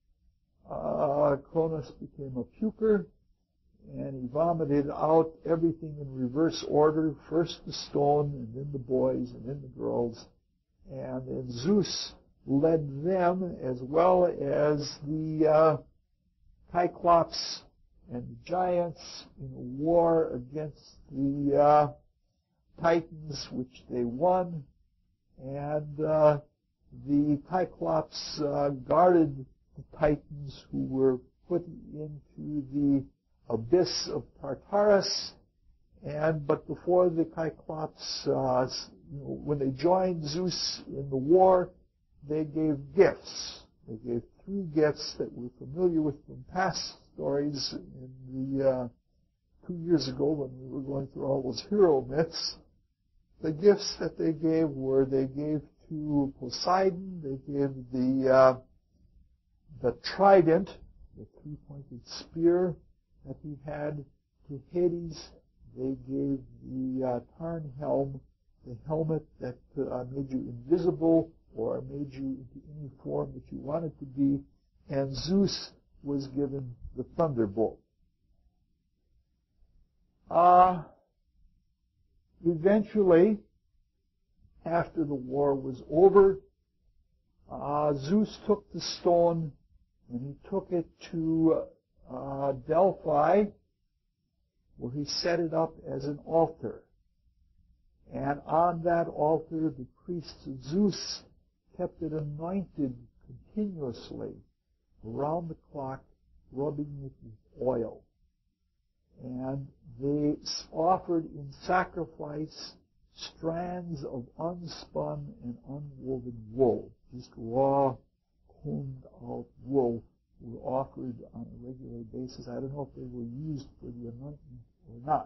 uh, Cronus became a puker, and he vomited out everything in reverse order, first the stone, and then the boys, and then the girls, and then Zeus led them as well as the uh, Cyclops and the giants in a war against the uh, Titans, which they won, and uh, the Cyclops uh, guarded the Titans who were put into the abyss of Tartarus, and but before the Cyclops, uh, you know, when they joined Zeus in the war, they gave gifts. They gave three gifts that we're familiar with from past stories in the uh, two years ago when we were going through all those hero myths. The gifts that they gave were they gave to Poseidon, they gave the uh, the trident, the three-pointed spear that he had, to Hades. They gave the uh, Tarn helm, the helmet that uh, made you invisible or made you into any form that you wanted to be, and Zeus was given the thunderbolt. Uh, eventually, after the war was over, uh, Zeus took the stone and he took it to uh, Delphi, where he set it up as an altar. And on that altar, the priests of Zeus kept it anointed continuously, around the clock, rubbing it with oil. And they offered in sacrifice strands of unspun and unwoven wool, just raw, combed out wool, were offered on a regular basis. I don't know if they were used for the anointment or not.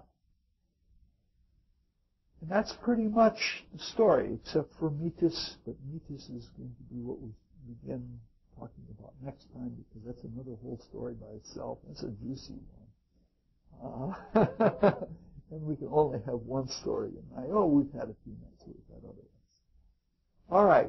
And that's pretty much the story, except for Metis, but Metis is going to be what we begin talking about next time, because that's another whole story by itself. That's a juicy one. Uh, and we can only have one story. And I, oh, we've had a few nights, we've had other ones. All right.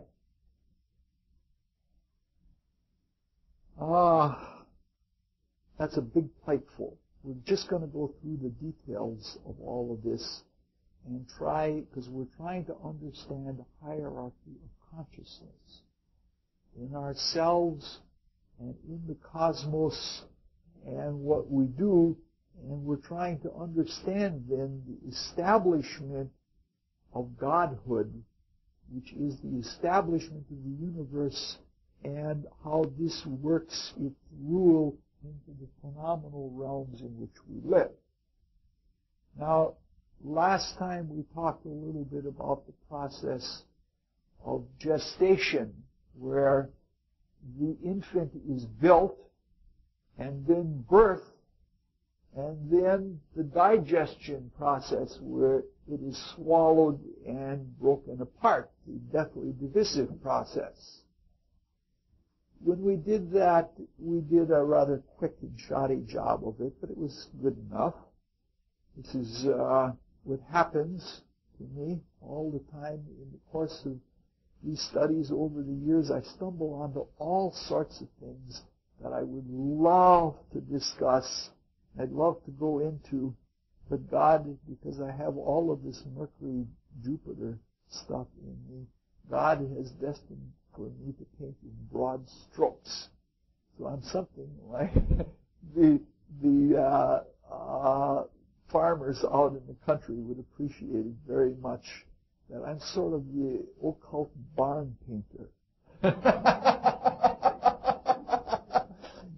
Ah, that's a big plateful. We're just going to go through the details of all of this and try, because we're trying to understand the hierarchy of consciousness in ourselves and in the cosmos and what we do, and we're trying to understand then the establishment of Godhood, which is the establishment of the universe, and how this works its rule into the phenomenal realms in which we live. Now, last time we talked a little bit about the process of gestation, where the infant is built, and then birth, and then the digestion process, where it is swallowed and broken apart, the deathly divisive process. When we did that, we did a rather quick and shoddy job of it, but it was good enough. This is uh, what happens to me all the time in the course of these studies over the years. I stumble onto all sorts of things that I would love to discuss. I'd love to go into, but God, because I have all of this Mercury, Jupiter stuff in me, God has destined for me to paint in broad strokes. So I'm something like the the uh, uh, farmers out in the country would appreciate it very much, that I'm sort of the occult barn painter. Give me a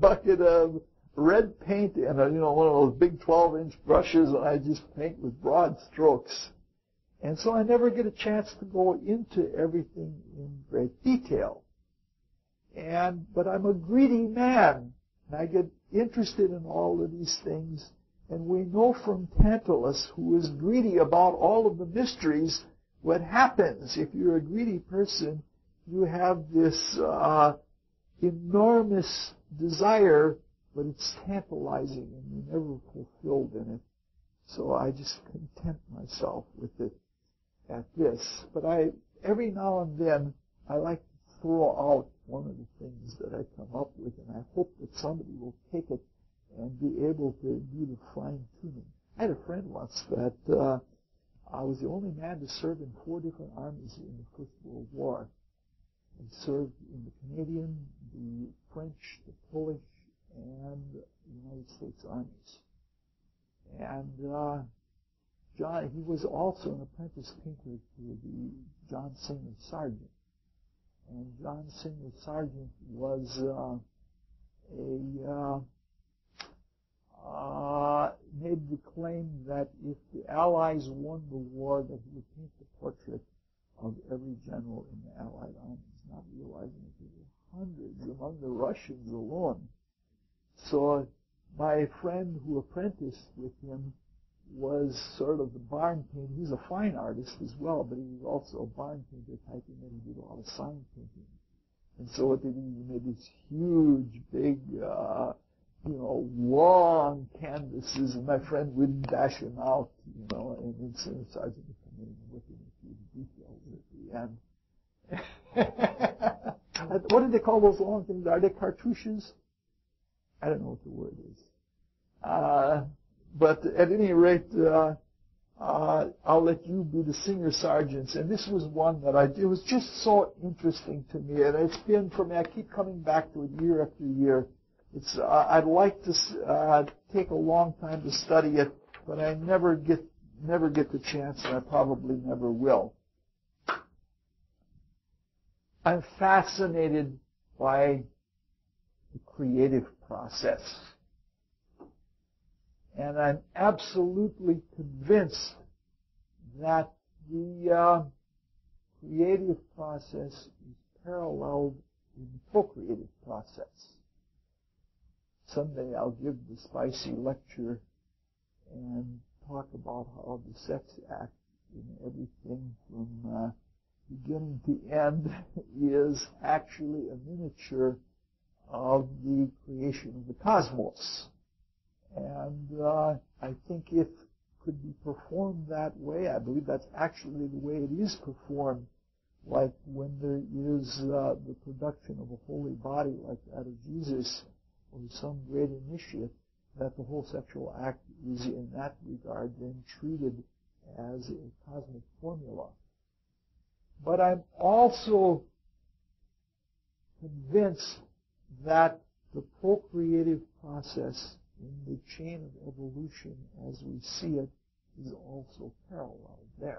bucket of red paint and a, you know, one of those big twelve inch brushes, and I just paint with broad strokes. And so I never get a chance to go into everything in great detail. And, but I'm a greedy man, and I get interested in all of these things. And we know from Tantalus, who is greedy about all of the mysteries, what happens. If you're a greedy person, you have this uh, enormous desire, but it's tantalizing, and you're never fulfilled in it. So I just content myself with it at this. But I, every now and then, I like to throw out one of the things that I come up with, and I hope that somebody will take it and be able to do the fine-tuning. I had a friend once that uh, I was the only man to serve in four different armies in the First World War. I served in the Canadian, the French, the Polish, and the United States armies. And uh, John, he was also an apprentice painter to the John Singer Sargent. And John Singer Sargent was uh, a uh, uh, made the claim that if the Allies won the war, that he would paint the portrait of every general in the Allied armies, not realizing that there were hundreds among the Russians alone. So my friend who apprenticed with him was sort of the barn painter. He was a fine artist as well, but he was also a barn painter type, and then he did a lot of sign painting. And so what they did, he made these huge, big, uh, you know, long canvases, and my friend would dash them out, you know, and then Singer Sargent would come in and look at the details at the end. What did they call those long things? Are they cartouches? I don't know what the word is. Uh, but at any rate, uh, uh, I'll let you be the Singer Sargents. And this was one that I, it was just so interesting to me. And it's been for me, I keep coming back to it year after year. It's, uh, I'd like to, uh, take a long time to study it, but I never get, never get the chance, and I probably never will. I'm fascinated by the creative process. And I'm absolutely convinced that the uh, creative process is paralleled in the procreative process. Someday I'll give the spicy lecture and talk about how the sex act in everything from uh, beginning to end is actually a miniature of the creation of the cosmos. And uh, I think it could be performed that way. I believe that's actually the way it is performed, like when there is uh, the production of a holy body like that of Jesus or some great initiate, that the whole sexual act is in that regard then treated as a cosmic formula. But I'm also convinced that the procreative process in the chain of evolution as we see it is also parallel there.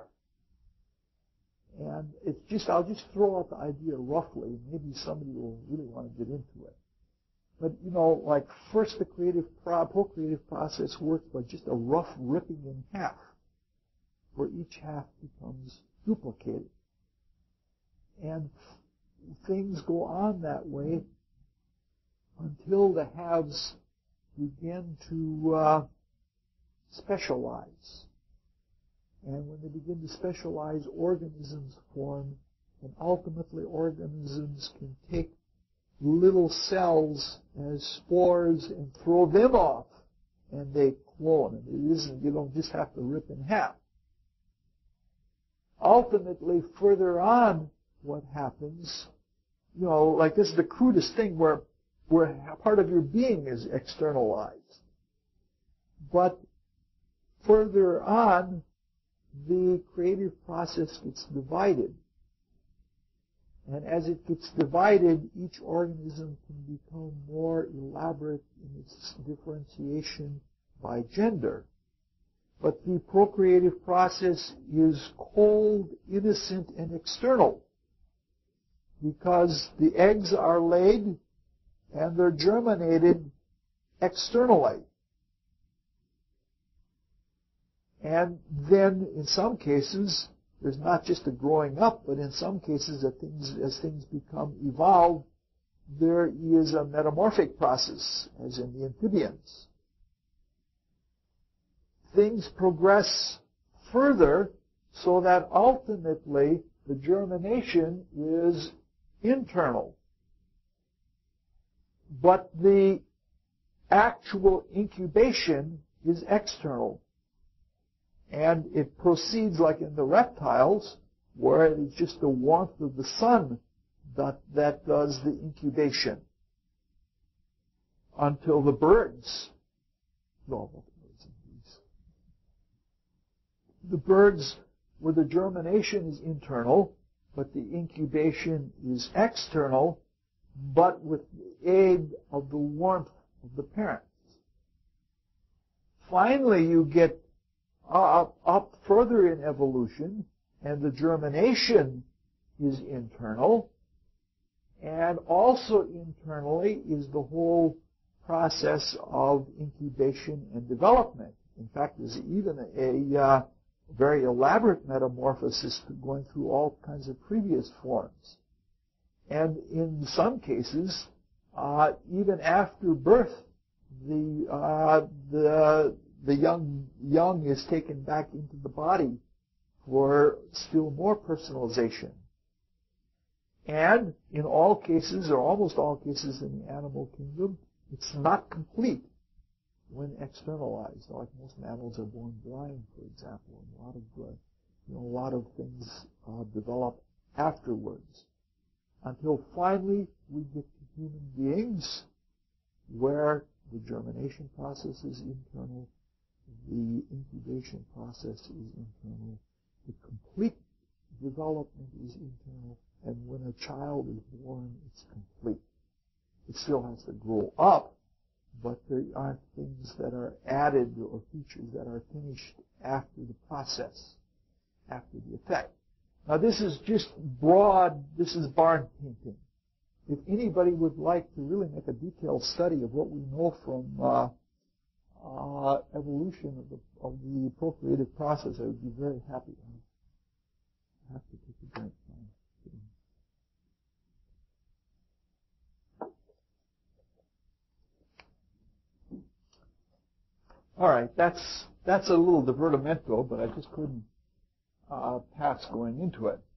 And it's just, I'll just throw out the idea roughly. Maybe somebody will really want to get into it. But, you know, like first the creative, pro- procreative process works by just a rough ripping in half, where each half becomes duplicated. And things go on that way until the halves begin to uh, specialize. And when they begin to specialize, organisms form, and ultimately organisms can take little cells as spores and throw them off, and they clone. And it isn't, you don't just have to rip in half. Ultimately, further on, what happens, you know, like this is the crudest thing where where part of your being is externalized. But further on, the creative process gets divided. And as it gets divided, each organism can become more elaborate in its differentiation by gender. But the procreative process is cold, innocent, and external, because the eggs are laid, and they're germinated externally. And then, in some cases, there's not just a growing up, but in some cases, as things, as things become evolved, there is a metamorphic process, as in the amphibians. Things progress further so that ultimately the germination is internal. But the actual incubation is external. And it proceeds like in the reptiles, where it's just the warmth of the sun that, that does the incubation. Until the birds, well, birds and bees. The birds, where the germination is internal, but the incubation is external, but with the aid of the warmth of the parents. Finally, you get up, up further in evolution, and the germination is internal, and also internally is the whole process of incubation and development. In fact, there's even a uh, very elaborate metamorphosis going through all kinds of previous forms. And in some cases, uh, even after birth, the uh, the the young young is taken back into the body for still more personalization. And in all cases, or almost all cases in the animal kingdom, it's not complete when externalized. Like most mammals are born blind, for example, and a lot of uh, you know a lot of things uh, develop afterwards. Until finally we get to human beings, where the germination process is internal, the incubation process is internal, the complete development is internal, and when a child is born, it's complete. It still has to grow up, but there aren't things that are added or features that are finished after the process, after the effect. Now this is just broad, this is barn painting. If anybody would like to really make a detailed study of what we know from uh, uh, evolution of the, of the procreative process, I would be very happy. I have to take a drink. All right, that's that's a little divertimento, but I just couldn't uh, pass going into it.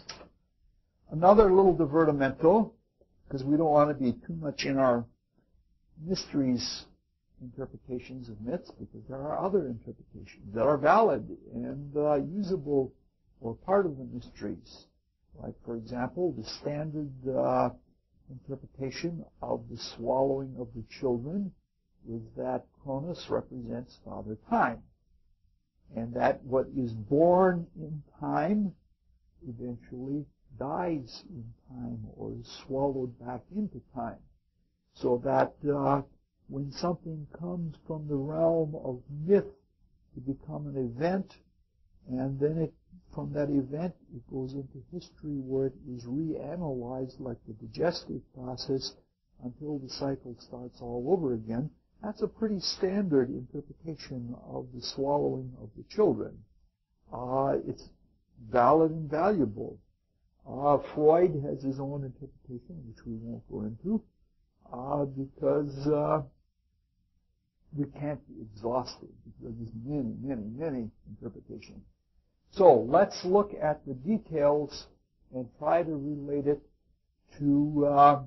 Another little divertimento, because we don't want to be too much in our mysteries interpretations of myths, because there are other interpretations that are valid and uh, usable or part of the mysteries. Like, for example, the standard uh, interpretation of the swallowing of the children is that Cronus represents Father Time, and that what is born in time eventually dies in time or is swallowed back into time. So that uh, when something comes from the realm of myth to become an event, and then it, from that event it goes into history where it is reanalyzed like the digestive process until the cycle starts all over again. That's a pretty standard interpretation of the swallowing of the children. Uh, it's valid and valuable. Uh, Freud has his own interpretation, which we won't go into, uh, because uh, we can't be exhausted, because there's many, many, many interpretations. So let's look at the details and try to relate it to uh,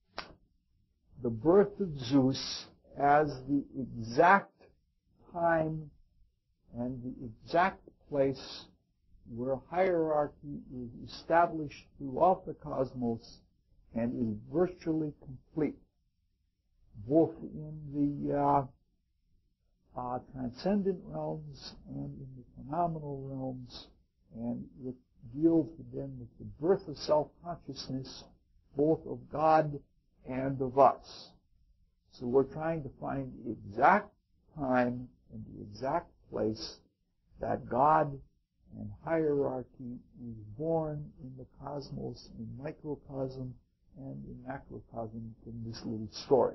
the birth of Zeus as the exact time and the exact place where hierarchy is established throughout the cosmos and is virtually complete, both in the uh, uh, transcendent realms and in the phenomenal realms, and it deals then with the birth of self-consciousness, both of God and of us. So we're trying to find the exact time and the exact place that God and hierarchy is born in the cosmos, in microcosm, and in macrocosm from this little story.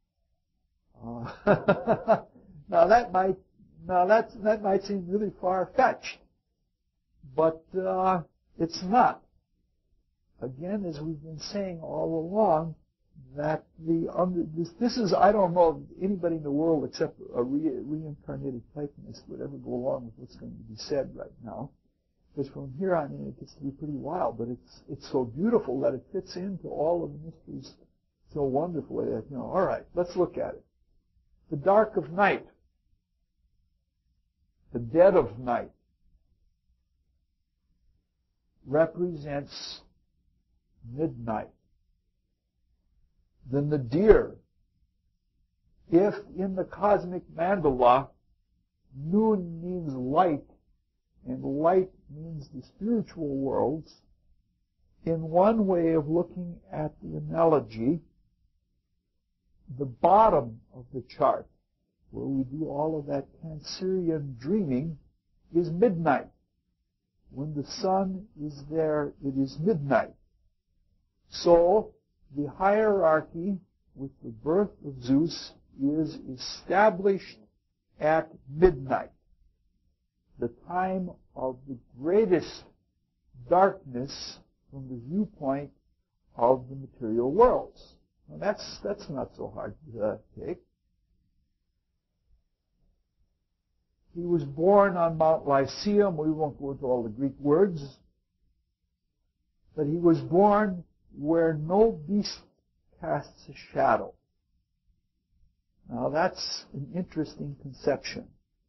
Uh, now that might now that that might seem really far-fetched, but uh, it's not. Again, as we've been saying all along, that the under this, this is I don't know if anybody in the world except a re, reincarnated Platonist would ever go along with what's going to be said right now, because from here on in it gets to be pretty wild. But it's it's so beautiful that it fits into all of the mysteries so wonderfully that, you know, all right, let's look at it. The dark of night, the dead of night, represents midnight. The nadir, if in the cosmic mandala noon means light and light means the spiritual worlds, in one way of looking at the analogy, the bottom of the chart, where we do all of that Cancerian dreaming, is midnight. When the sun is there, it is midnight. So, the hierarchy with the birth of Zeus is established at midnight, the time of the greatest darkness from the viewpoint of the material worlds. Now that's, that's not so hard to uh, take. He was born on Mount Lyceum. We won't go into all the Greek words. But he was born where no beast casts a shadow. Now that's an interesting conception.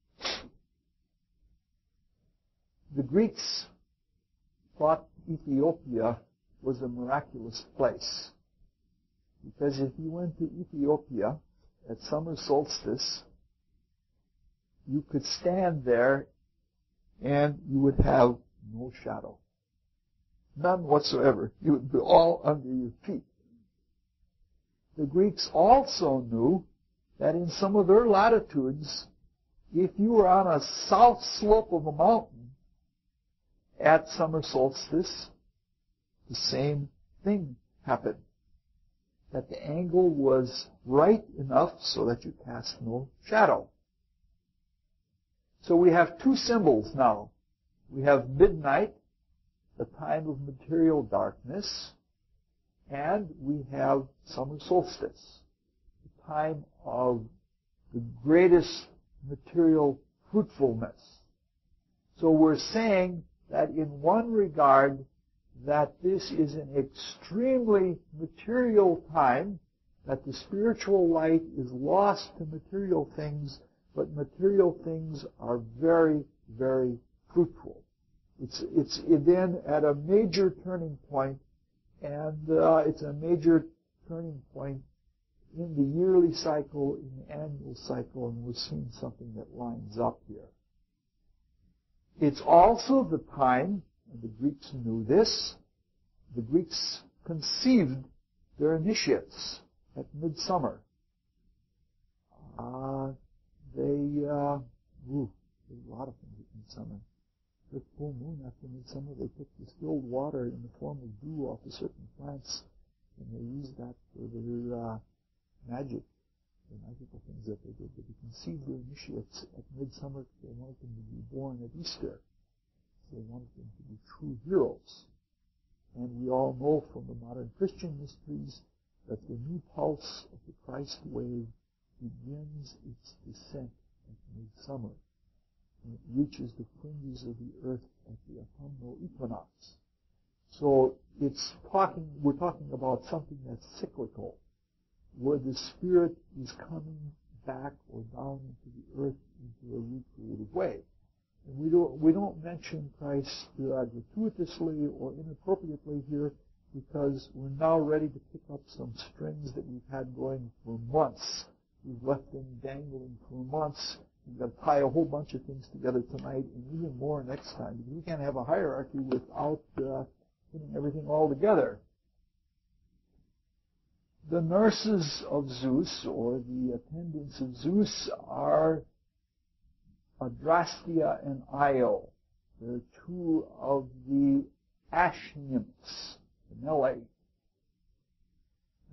The Greeks thought Ethiopia was a miraculous place, because if you went to Ethiopia at summer solstice, you could stand there and you would have no shadow. None whatsoever. You would be all under your feet. The Greeks also knew that in some of their latitudes, if you were on a south slope of a mountain at summer solstice, the same thing happened. That the angle was right enough so that you cast no shadow. So we have two symbols now. We have midnight, the time of material darkness, and we have summer solstice, the time of the greatest material fruitfulness. So we're saying that in one regard, that this is an extremely material time, that the spiritual light is lost to material things, but material things are very, very fruitful. It's, it's then at a major turning point, and uh, it's a major turning point in the yearly cycle, in the annual cycle, and we're seeing something that lines up here. It's also the time, and the Greeks knew this, the Greeks conceived their initiates at midsummer. Uh, they, uh, ooh, there's a lot of things at midsummer. The full moon after midsummer, they took distilled water in the form of dew off of certain plants, and they used that for their uh, magic, the magical things that they did. They conceived their initiates at midsummer because they wanted them to be born at Easter. They wanted them to be true heroes. And we all know from the modern Christian mysteries that the new pulse of the Christ wave begins its descent at midsummer. And it reaches the fringes of the earth at the autumnal equinox. So it's talking, we're talking about something that's cyclical, where the spirit is coming back or down into the earth into a recreated way. And we don't, we don't mention Christ uh, gratuitously or inappropriately here, because we're now ready to pick up some strings that we've had going for months. We've left them dangling for months. We've got to tie a whole bunch of things together tonight, and even more next time, because we can't have a hierarchy without uh, putting everything all together. The nurses of Zeus, or the attendants of Zeus, are Adrastea and Io. They're two of the ash nymphs, the Nelae.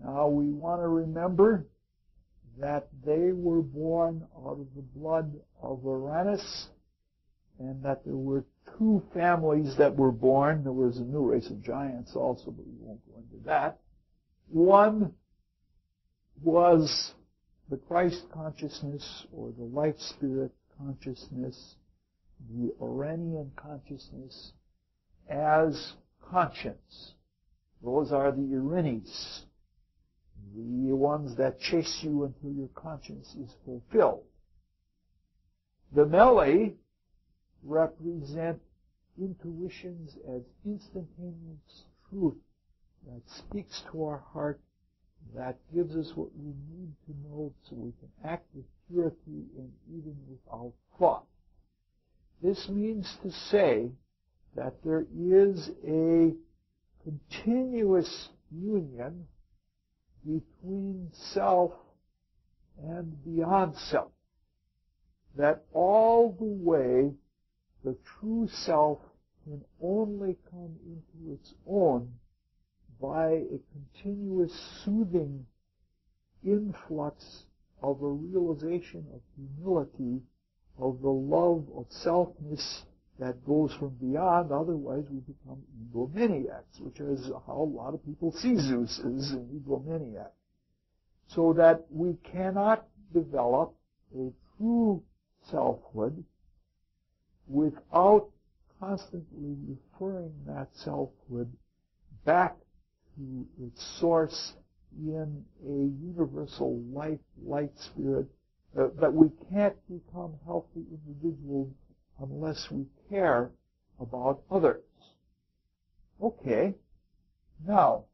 Now we want to remember that they were born out of the blood of Uranus, and that there were two families that were born. There was a new race of giants also, but we won't go into that. One was the Christ consciousness, or the life spirit consciousness, the Uranian consciousness, as conscience. Those are the Erinyes, the ones that chase you until your conscience is fulfilled. The Mele represent intuitions as instantaneous truth that speaks to our heart, that gives us what we need to know so we can act with purity and even without thought. This means to say that there is a continuous union between self and beyond self, that all the way the true self can only come into its own by a continuous soothing influx of a realization of humility, of the love of selfness that goes from beyond. Otherwise we become egomaniacs, which is how a lot of people see Zeus as an egomaniac. So that we cannot develop a true selfhood without constantly referring that selfhood back to its source in a universal life, light spirit, uh, that we can't become healthy individuals unless we care about others. Okay. Now,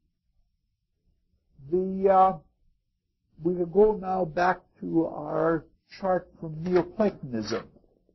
the uh, we can go now back to our chart from Neoplatonism.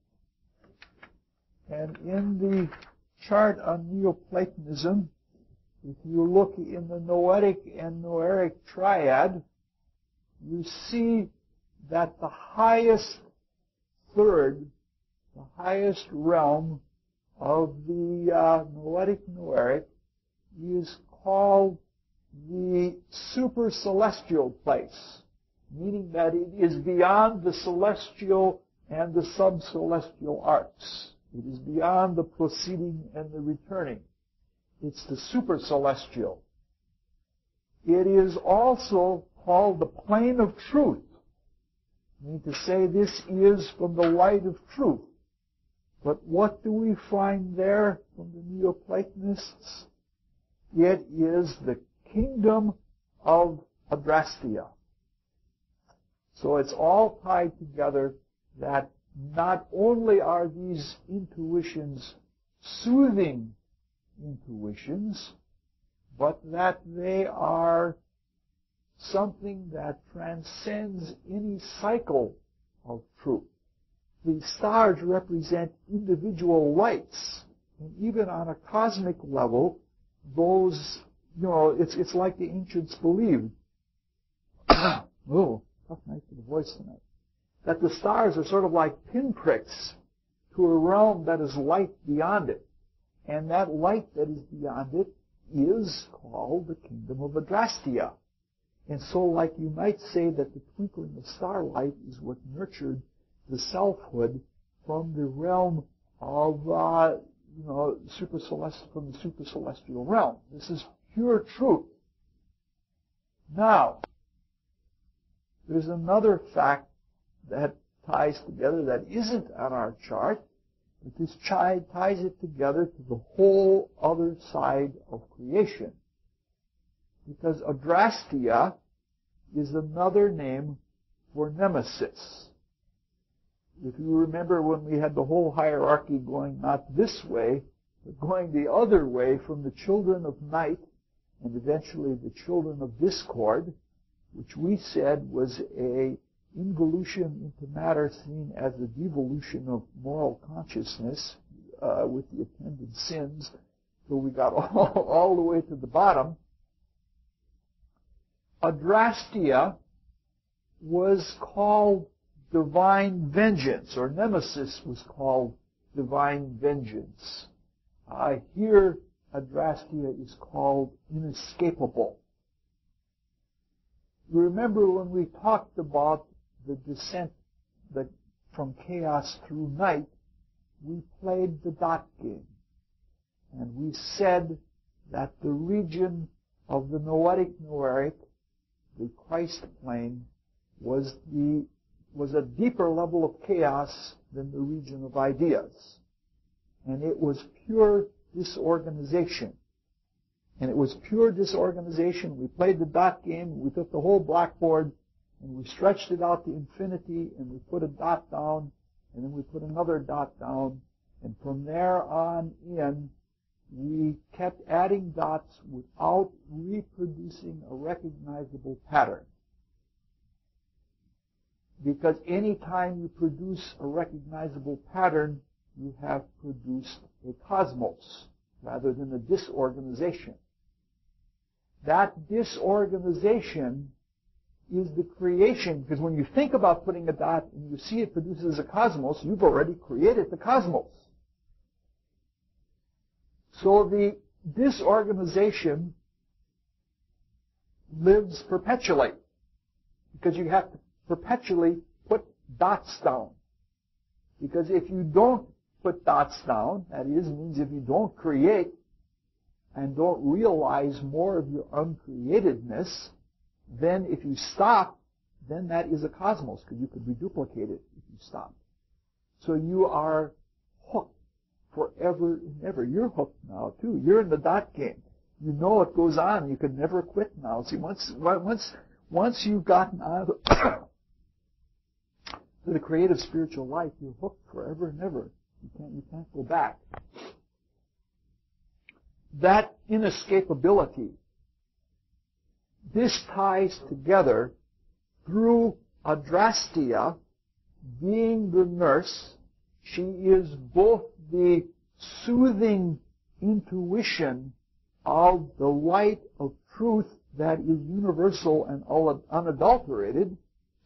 And in the chart on Neoplatonism, if you look in the noetic and noeric triad, you see that the highest third, the highest realm of the uh, noetic noeric is called the super celestial place, meaning that it is beyond the celestial and the sub-celestial arts. It is beyond the proceeding and the returning. It's the super celestial. It is also called the plane of truth. I mean to say this is from the light of truth. But what do we find there from the Neoplatonists? It is the kingdom of Adrastia. So it's all tied together that not only are these intuitions soothing intuitions, but that they are something that transcends any cycle of truth. The stars represent individual lights, and even on a cosmic level, those, you know, it's it's like the ancients believed. Oh, tough night for the voice tonight. That the stars are sort of like pinpricks to a realm that is light beyond it. And that light that is beyond it is called the kingdom of Adrastia. And so, like you might say that the twinkling of starlight is what nurtured the selfhood from the realm of, uh, you know, super celestial, from the super celestial realm. This is pure truth. Now, there's another fact that ties together that isn't on our chart, but this chart ties it together to the whole other side of creation. Because Adrastia is another name for Nemesis. If you remember when we had the whole hierarchy going not this way, but going the other way from the children of night and eventually the children of discord, which we said was a involution into matter seen as a devolution of moral consciousness uh, with the attendant sins, so we got all, all the way to the bottom. Adrastia was called divine vengeance, or Nemesis was called divine vengeance. Uh, here, Adrastia is called inescapable. You remember when we talked about the descent the, from chaos through night, we played the dot game. And we said that the region of the noetic noeric, the Christ plane, was the was a deeper level of chaos than the region of ideas. And it was pure disorganization. And it was pure disorganization. We played the dot game. We took the whole blackboard and we stretched it out to infinity, and we put a dot down, and then we put another dot down. And from there on in, we kept adding dots without reproducing a recognizable pattern. Because any time you produce a recognizable pattern, you have produced a cosmos rather than a disorganization. That disorganization is the creation, because when you think about putting a dot and you see it produces a cosmos, you've already created the cosmos. So the disorganization lives perpetually, because you have to perpetually put dots down. Because if you don't put dots down, that is, means if you don't create and don't realize more of your uncreatedness, then if you stop, then that is a cosmos, because you could reduplicate it if you stop. So you are hooked forever and ever. You're hooked now, too. You're in the dot game. You know what goes on. You can never quit now. See, once, once, once you've gotten out of the creative spiritual life, you're hooked forever and ever. You can't, you can't go back. That inescapability, this ties together through Adrastia being the nurse. She is both the soothing intuition of the light of truth that is universal and unadulterated.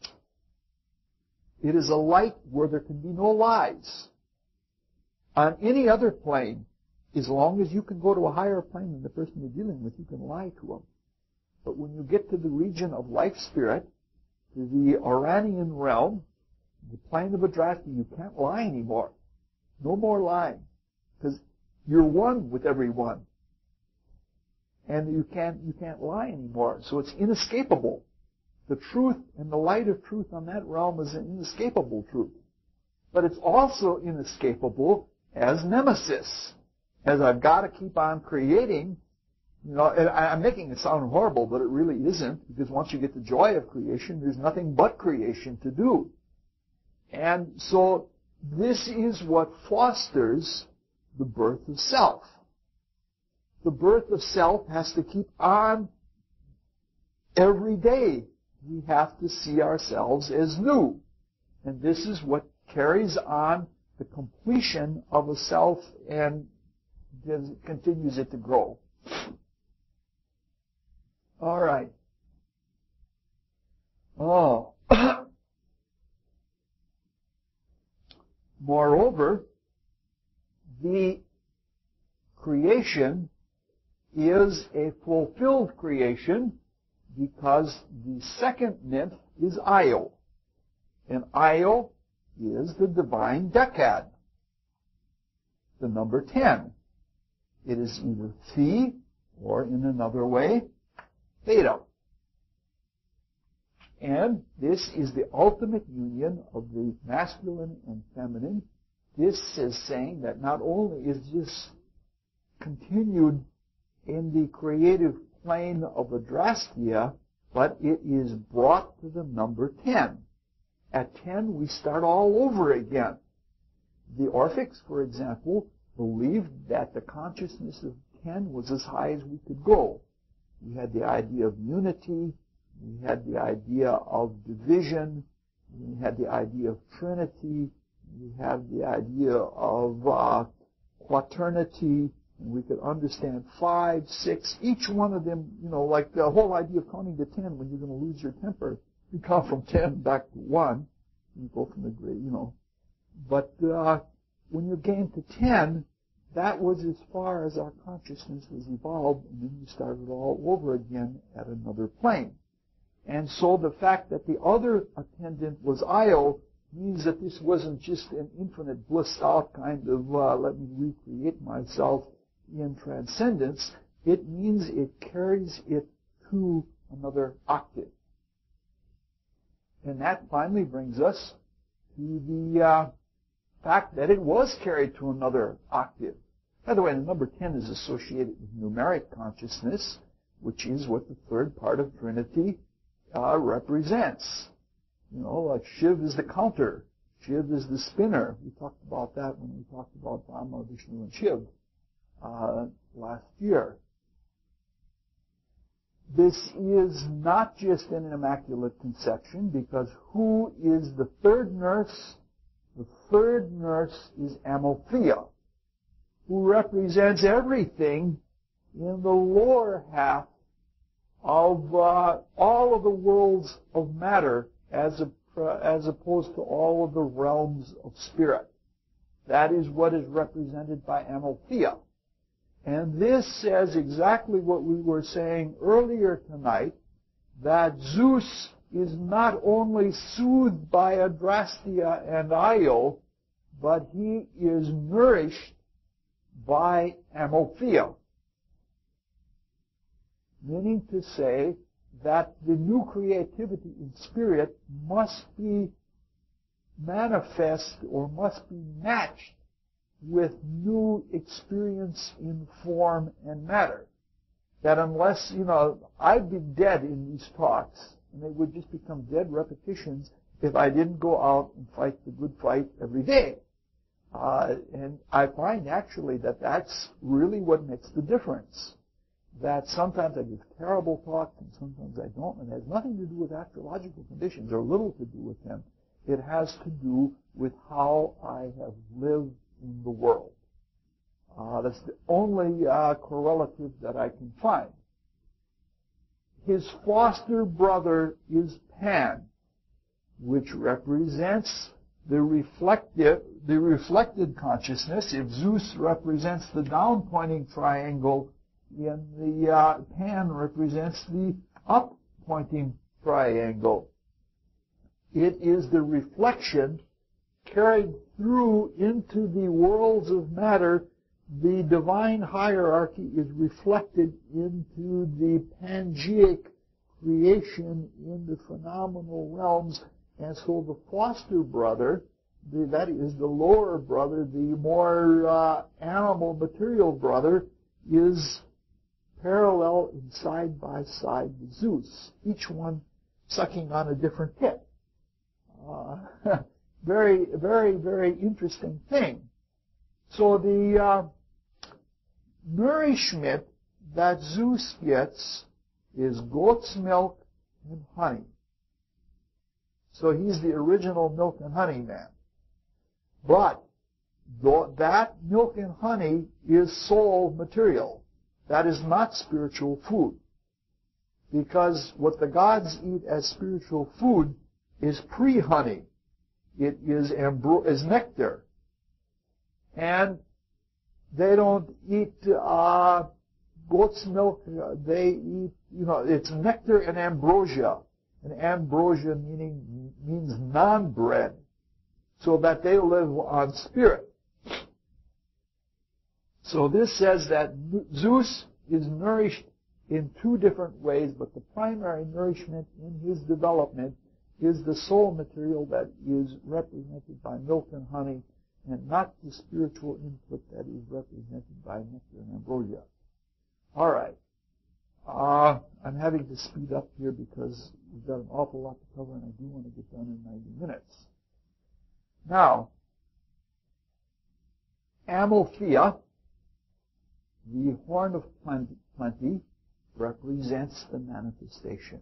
It is a light where there can be no lies. On any other plane, as long as you can go to a higher plane than the person you're dealing with, you can lie to them. But when you get to the region of life spirit, to the Oranian realm, the plane of Adrastia, you can't lie anymore. No more lying. Because you're one with everyone. And you can't, you can't lie anymore. So it's inescapable. The truth and the light of truth on that realm is an inescapable truth. But it's also inescapable as nemesis. As I've got to keep on creating. You know, and I'm making it sound horrible, but it really isn't, because once you get the joy of creation, there's nothing but creation to do. And so this is what fosters the birth of self. The birth of self has to keep on every day. We have to see ourselves as new. And this is what carries on the completion of a self and continues it to grow. All right. Oh. Moreover, the creation is a fulfilled creation because the second nymph is Io. And Io is the divine decad, the number ten. It is either Phi, or in another way, Theta. And this is the ultimate union of the masculine and feminine. This is saying that not only is this continued in the creative plane of Adrastia, but it is brought to the number ten. At ten, we start all over again. The Orphics, for example, believed that the consciousness of ten was as high as we could go. We had the idea of unity. We had the idea of division. We had the idea of Trinity. We had the idea of uh, quaternity. And we could understand five, six, each one of them, you know, like the whole idea of counting to ten when you're going to lose your temper. You count from ten back to one. You go from the grade, you know. But uh, when you gain to ten, that was as far as our consciousness was evolved, and then we started all over again at another plane. And so the fact that the other attendant was Io means that this wasn't just an infinite blissed out kind of, uh, let me recreate myself in transcendence. It means it carries it to another octave. And that finally brings us to the uh, fact that it was carried to another octave. By the way, the number ten is associated with numeric consciousness, which is what the third part of Trinity uh, represents. You know, like Shiv is the counter. Shiv is the spinner. We talked about that when we talked about Brahma, Vishnu, and Shiv uh, last year. This is not just an immaculate conception, because who is the third nurse? The third nurse is Amalthea, who represents everything in the lower half of uh, all of the worlds of matter, as, a, as opposed to all of the realms of spirit. That is what is represented by Amalthea. And this says exactly what we were saying earlier tonight, that Zeus is not only soothed by Adrastea and Io, but he is nourished by Amalthea. Meaning to say that the new creativity in spirit must be manifest or must be matched with new experience in form and matter. That unless, you know, I'd be dead in these talks, and they would just become dead repetitions if I didn't go out and fight the good fight every day. Uh, and I find actually that that's really what makes the difference. That sometimes I give terrible talks and sometimes I don't, and it has nothing to do with astrological conditions, or little to do with them. It has to do with how I have lived in the world. Uh, that's the only uh, correlative that I can find. His foster brother is Pan, which represents the reflective, the reflected consciousness. If Zeus represents the down-pointing triangle, in the uh, Pan represents the up-pointing triangle. It is the reflection carried through into the worlds of matter. The divine hierarchy is reflected into the Pangeic creation in the phenomenal realms, and so the foster brother, the, that is the lower brother, the more uh, animal material brother, is parallel and side by side with Zeus, each one sucking on a different tip. Uh, very, very, very interesting thing. So the uh, nourishment that Zeus gets is goat's milk and honey. So he's the original milk and honey man. But that milk and honey is soul material. That is not spiritual food. Because what the gods eat as spiritual food is pre-honey. It is, ambro- is nectar. And they don't eat uh, goat's milk. They eat, you know, it's nectar and ambrosia. And ambrosia meaning means non-bread. So that they live on spirit. So this says that Zeus is nourished in two different ways, but the primary nourishment in his development is the soul material that is represented by milk and honey, and not the spiritual input that is represented by nectar and ambrosia. All right. Uh, I'm having to speed up here because we've got an awful lot to cover, and I do want to get done in ninety minutes. Now, Amalthea, the horn of plenty, represents the manifestation.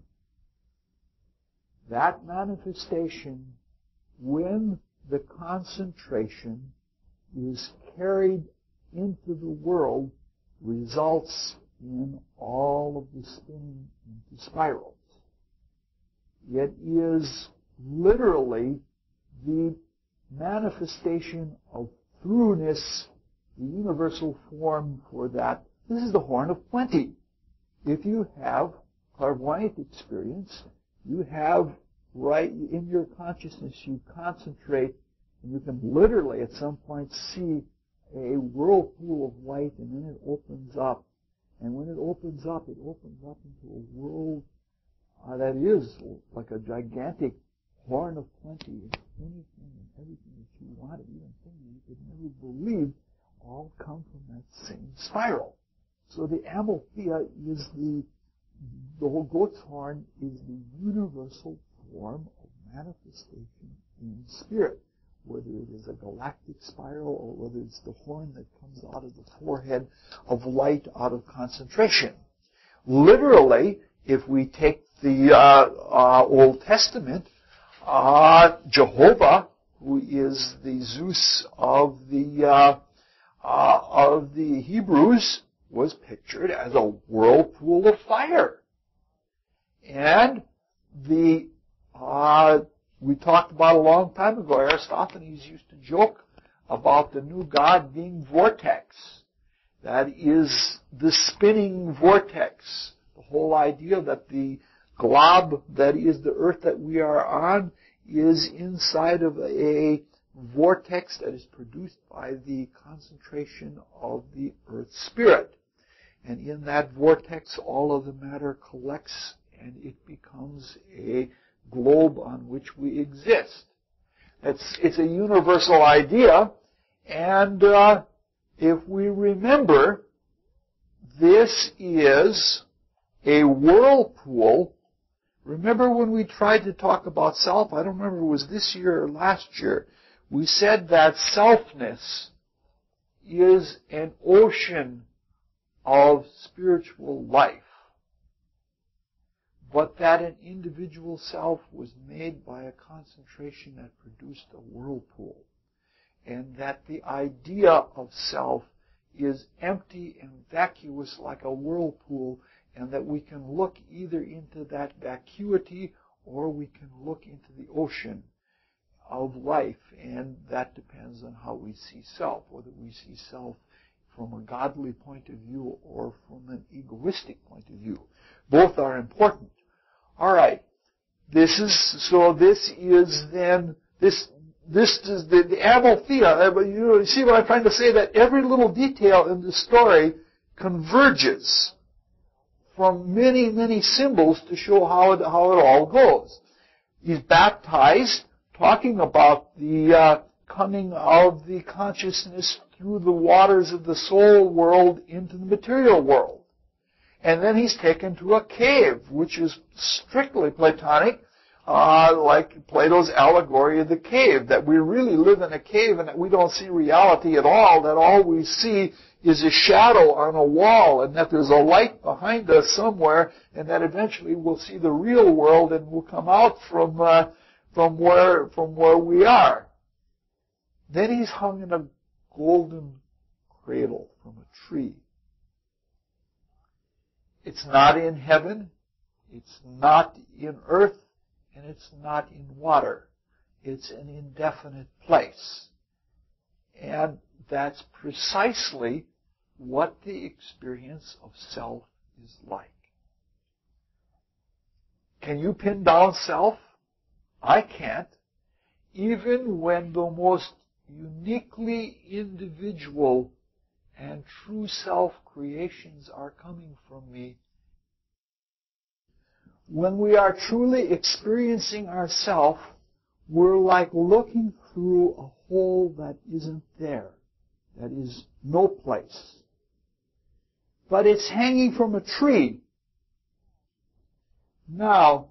That manifestation, when the concentration is carried into the world, results in all of the spinning into spirals. It is literally the manifestation of throughness, the universal form for that. This is the horn of plenty. If you have clairvoyant experience, You have, right, in your consciousness, you concentrate, and you can literally at some point see a whirlpool of light, and then it opens up. And when it opens up, it opens up into a world uh, that is like a gigantic horn of plenty. Anything and everything that you wanted, even things you could never believe, all come from that same spiral. So the Amalthea is the, the whole goat's horn is the universal form of manifestation in spirit. Whether it is a galactic spiral or whether it's the horn that comes out of the forehead of light out of concentration. Literally, if we take the uh, uh, Old Testament, uh, Jehovah, who is the Zeus of the uh, uh, of the Hebrews, was pictured as a whirlpool of fire. And the uh, we talked about a long time ago, Aristophanes used to joke about the new god being vortex. That is the spinning vortex. The whole idea that the glob that is the earth that we are on is inside of a vortex that is produced by the concentration of the earth's spirit. And in that vortex, all of the matter collects and it becomes a globe on which we exist. It's, it's a universal idea, and uh, if we remember, this is a whirlpool. Remember when we tried to talk about self? I don't remember if it was this year or last year. We said that selfness is an ocean of spiritual life, but that an individual self was made by a concentration that produced a whirlpool, and that the idea of self is empty and vacuous like a whirlpool, and that we can look either into that vacuity or we can look into the ocean of life, and that depends on how we see self, whether we see self from a godly point of view or from an egoistic point of view. Both are important. All right. This is, so this is then, this, this is the, the Amalthea. You see what I'm trying to say? That every little detail in the story converges from many, many symbols to show how it, how it all goes. He's baptized, talking about the uh, coming of the consciousness through the waters of the soul world into the material world. And then he's taken to a cave, which is strictly Platonic, uh, like Plato's allegory of the cave, that we really live in a cave and that we don't see reality at all, that all we see is a shadow on a wall, and that there's a light behind us somewhere, and that eventually we'll see the real world and we'll come out from uh, from where from where we are. Then he's hung in a golden cradle from a tree. It's not in heaven, it's not in earth, and it's not in water. It's an indefinite place. And that's precisely what the experience of self is like. Can you pin down self? I can't. Even when the most uniquely individual and true self-creations are coming from me, when we are truly experiencing ourself, we're like looking through a hole that isn't there, that is no place. But it's hanging from a tree. Now,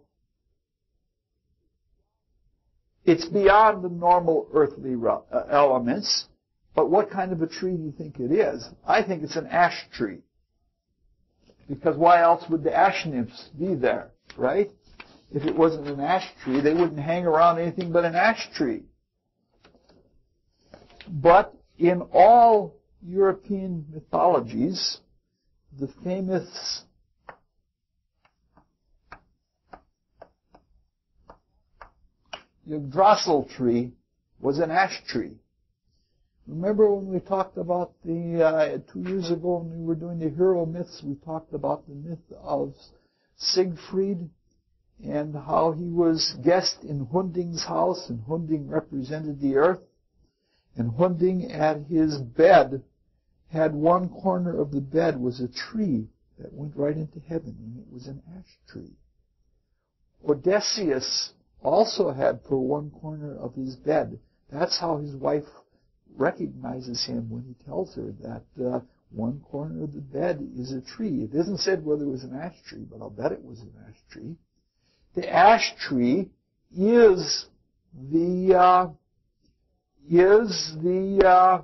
it's beyond the normal earthly elements, but what kind of a tree do you think it is? I think it's an ash tree. Because why else would the ash nymphs be there, right? If it wasn't an ash tree, they wouldn't hang around anything but an ash tree. But in all European mythologies, the famous Yggdrasil tree was an ash tree. Remember when we talked about the, uh, two years ago when we were doing the hero myths, we talked about the myth of Siegfried and how he was guest in Hunding's house, and Hunding represented the earth, and Hunding at his bed had one corner of the bed was a tree that went right into heaven, and it was an ash tree. Odysseus also had for one corner of his bed. That's how his wife recognizes him when he tells her that uh, one corner of the bed is a tree. It isn't said whether it was an ash tree, but I'll bet it was an ash tree. The ash tree is the uh, is the uh,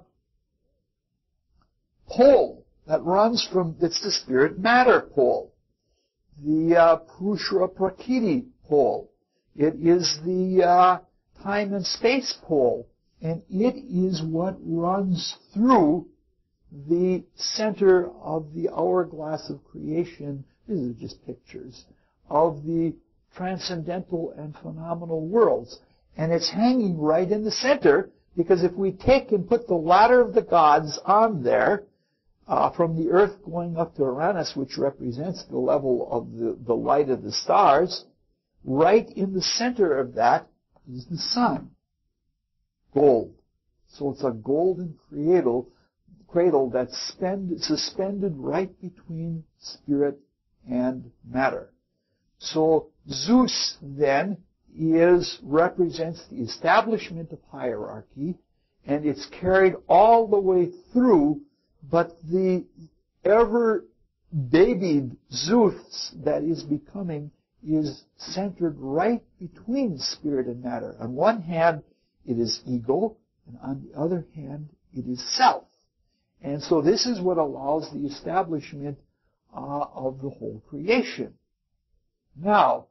pole that runs from, it's the spirit matter pole, the uh, Purushara Prakriti pole. It is the uh, time and space pole, and it is what runs through the center of the hourglass of creation. These are just pictures of the transcendental and phenomenal worlds. And it's hanging right in the center, because if we take and put the ladder of the gods on there, uh, from the earth going up to Uranus, which represents the level of the, the light of the stars, right in the center of that is the sun. Gold. So it's a golden cradle, cradle that's spend, suspended right between spirit and matter. So Zeus then is, represents the establishment of hierarchy, and it's carried all the way through, but the ever babied Zeus that is becoming is centered right between spirit and matter. On one hand, it is ego, and on the other hand, it is self. And so this is what allows the establishment uh, of the whole creation. Now,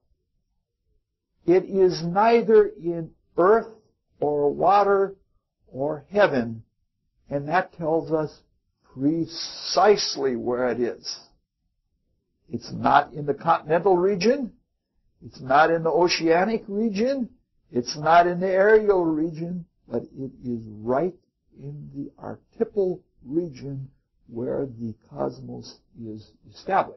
it is neither in earth or water or heaven, and that tells us precisely where it is. It's not in the continental region. It's not in the oceanic region. It's not in the aerial region, but it is right in the archetypal region where the cosmos is established.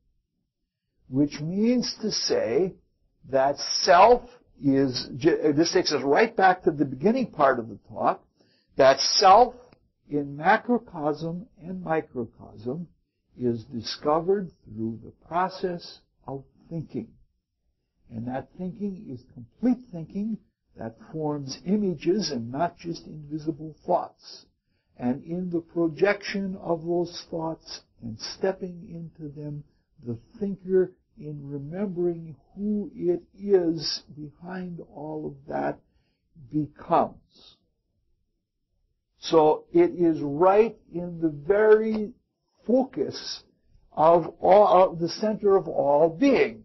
Which means to say that self is, this takes us right back to the beginning part of the talk, that self in macrocosm and microcosm is discovered through the process of thinking. And that thinking is complete thinking that forms images and not just invisible thoughts. And in the projection of those thoughts and stepping into them, the thinker, in remembering who it is behind all of that, becomes. So it is right in the very focus of all, of the center of all being.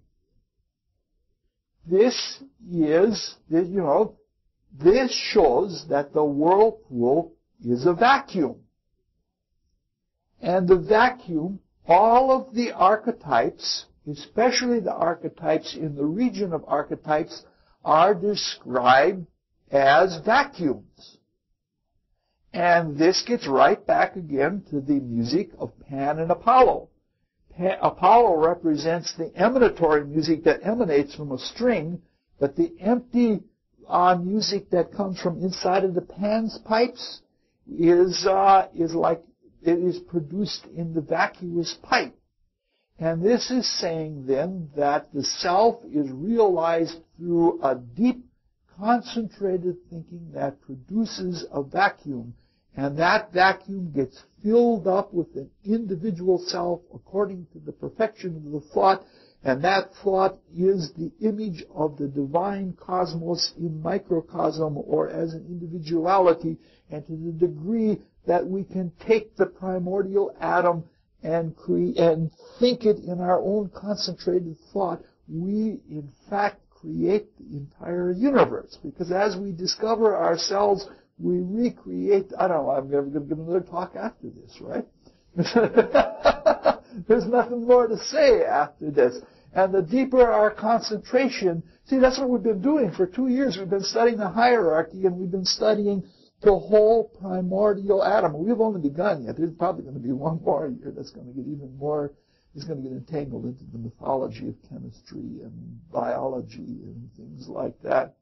This is, you know, this shows that the whirlpool is a vacuum. And the vacuum, all of the archetypes, especially the archetypes in the region of archetypes, are described as vacuums. And this gets right back again to the music of Pan and Apollo. Pan, Apollo represents the emanatory music that emanates from a string, but the empty uh, music that comes from inside of the Pan's pipes is uh, is like it is produced in the vacuous pipe. And this is saying then that the self is realized through a deep, concentrated thinking that produces a vacuum. And that vacuum gets filled up with an individual self according to the perfection of the thought. And that thought is the image of the divine cosmos in microcosm or as an individuality. And to the degree that we can take the primordial atom and create and think it in our own concentrated thought, we in fact create the entire universe. Because as we discover ourselves, we recreate, I don't know, I'm never going to give another talk after this, right? There's nothing more to say after this. And the deeper our concentration, see, that's what we've been doing for two years. We've been studying the hierarchy, and we've been studying the whole primordial atom. We've only begun yet. There's probably going to be one more year that's going to get even more is going to get entangled into the mythology of chemistry and biology and things like that.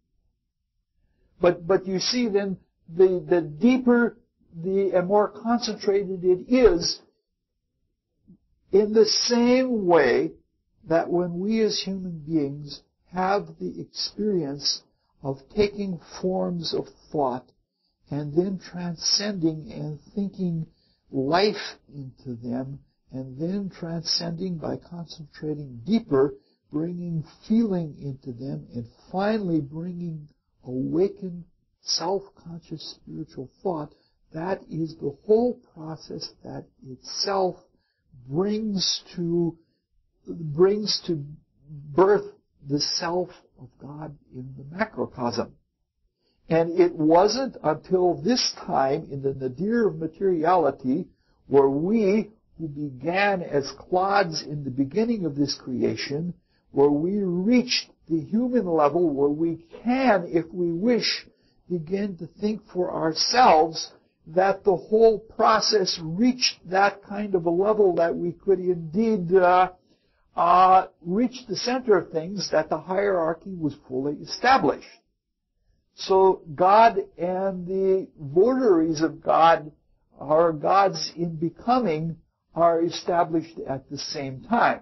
But, but you see then, the, the deeper the, and more concentrated it is, in the same way that when we as human beings have the experience of taking forms of thought and then transcending and thinking life into them, and then transcending by concentrating deeper, bringing feeling into them, and finally bringing awakened, self-conscious spiritual thought, that is the whole process that itself brings to brings to birth the self of God in the macrocosm. And it wasn't until this time in the nadir of materiality, where we, who began as clods in the beginning of this creation, where we reached the human level where we can, if we wish, begin to think for ourselves, that the whole process reached that kind of a level that we could indeed uh, uh, reach the center of things, that the hierarchy was fully established. So God and the votaries of God, or gods in becoming, are established at the same time.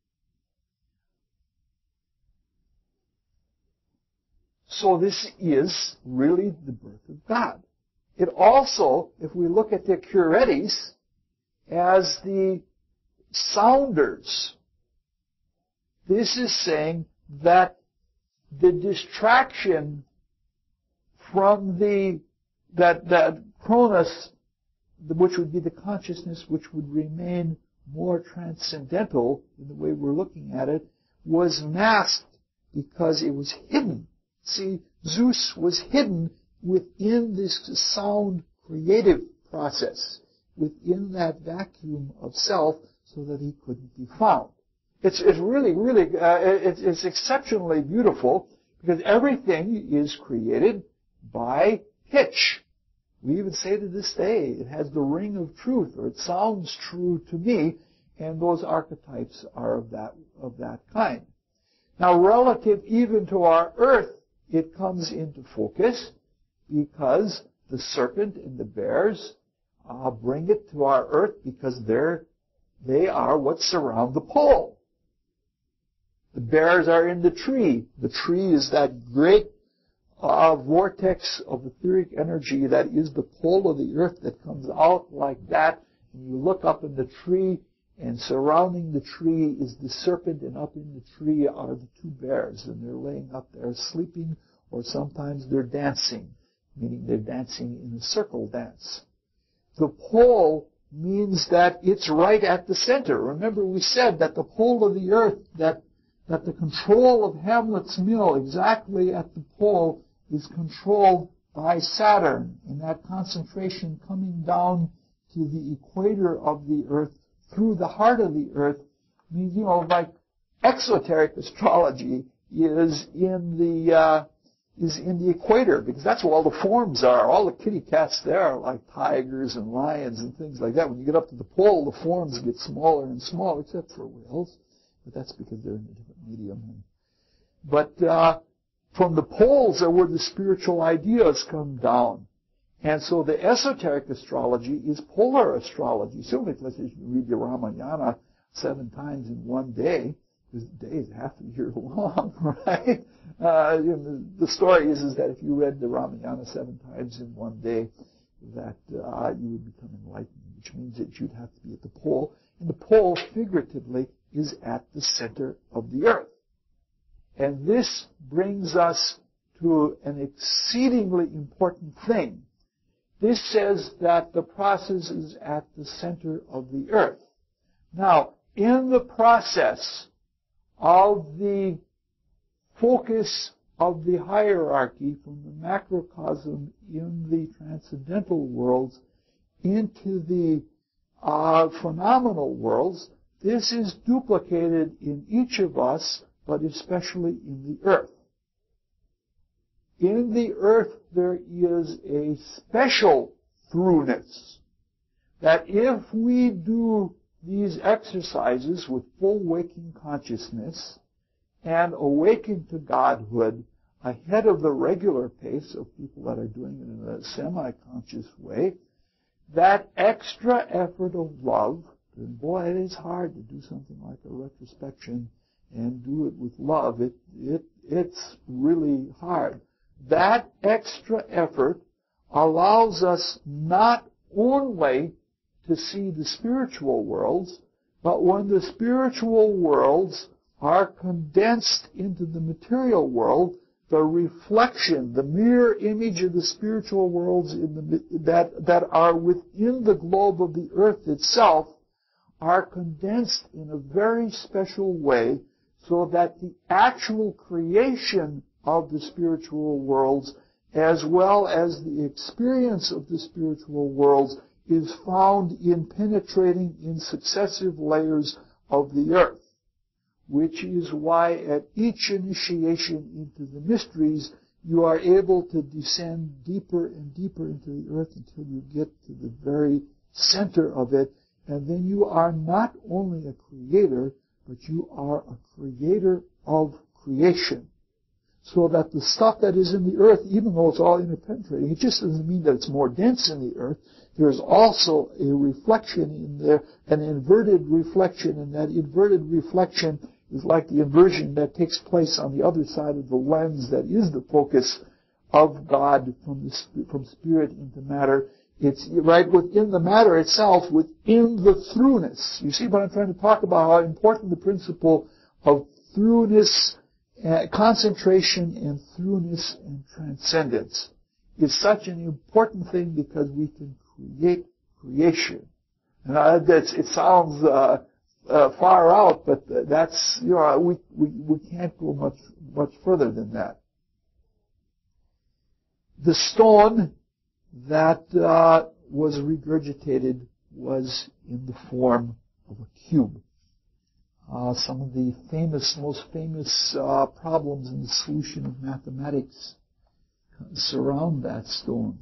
So this is really the birth of God. It also, if we look at the Curetes as the sounders, this is saying that the distraction from the, that, that Kronos, which would be the consciousness which would remain more transcendental in the way we're looking at it, was masked because it was hidden. See, Zeus was hidden within this sound creative process, within that vacuum of self, so that he couldn't be found. It's, it's really, really, uh, it's, it's exceptionally beautiful, because everything is created by pitch. We even say to this day, it has the ring of truth, or it sounds true to me, and those archetypes are of that, of that kind. Now, relative even to our earth, it comes into focus because the serpent and the bears uh, bring it to our earth, because they're, they are what surround the pole. The bears are in the tree. The tree is that great uh, vortex of etheric energy that is the pole of the earth that comes out like that. And you look up in the tree, and surrounding the tree is the serpent, and up in the tree are the two bears, and they're laying up there sleeping, or sometimes they're dancing, meaning they're dancing in a circle dance. The pole means that it's right at the center. Remember, we said that the pole of the earth, that, that the control of Hamlet's mill exactly at the pole is controlled by Saturn, and that concentration coming down to the equator of the earth through the heart of the earth means, you know, like exoteric astrology is in the uh, is in the equator, because that's where all the forms are. All the kitty cats there are like tigers and lions and things like that. When you get up to the pole, the forms get smaller and smaller, except for whales, but that's because they're in a different medium. But uh, from the poles are where the spiritual ideas come down. And so the esoteric astrology is polar astrology. Certainly, let's say you read the Ramayana seven times in one day, because the day is half a year long, right? Uh, you know, the story is, is that if you read the Ramayana seven times in one day, that uh, you would become enlightened, which means that you'd have to be at the pole. And the pole, figuratively, is at the center of the earth. And this brings us to an exceedingly important thing. This says that the process is at the center of the earth. Now, in the process of the focus of the hierarchy from the macrocosm in the transcendental worlds into the uh, phenomenal worlds, this is duplicated in each of us, but especially in the earth. In the earth, there is a special throughness that if we do these exercises with full waking consciousness and awaken to Godhood ahead of the regular pace of people that are doing it in a semi-conscious way, that extra effort of love, and boy, it is hard to do something like a retrospection and do it with love. It, it, it's really hard. That extra effort allows us not only to see the spiritual worlds, but when the spiritual worlds are condensed into the material world, the reflection, the mirror image of the spiritual worlds in the, that, that are within the globe of the earth itself are condensed in a very special way so that the actual creation of the spiritual worlds as well as the experience of the spiritual worlds is found in penetrating in successive layers of the earth, which is why at each initiation into the mysteries, you are able to descend deeper and deeper into the earth until you get to the very center of it. And then you are not only a creator, but you are a creator of creation. So that the stuff that is in the earth, even though it's all interpenetrating, it just doesn't mean that it's more dense in the earth. There's also a reflection in there, an inverted reflection, and that inverted reflection is like the inversion that takes place on the other side of the lens that is the focus of God from the, from spirit into matter. It's right within the matter itself, within the throughness. You see what I'm trying to talk about, how important the principle of throughness, uh, concentration and throughness and transcendence is such an important thing because we can create creation. And uh, that's, it sounds uh, uh, far out, but that's, you know, we, we, we can't go much, much further than that. The stone that uh, was regurgitated was in the form of a cube. Uh, some of the famous, most famous uh, problems in the solution of mathematics surround that stone.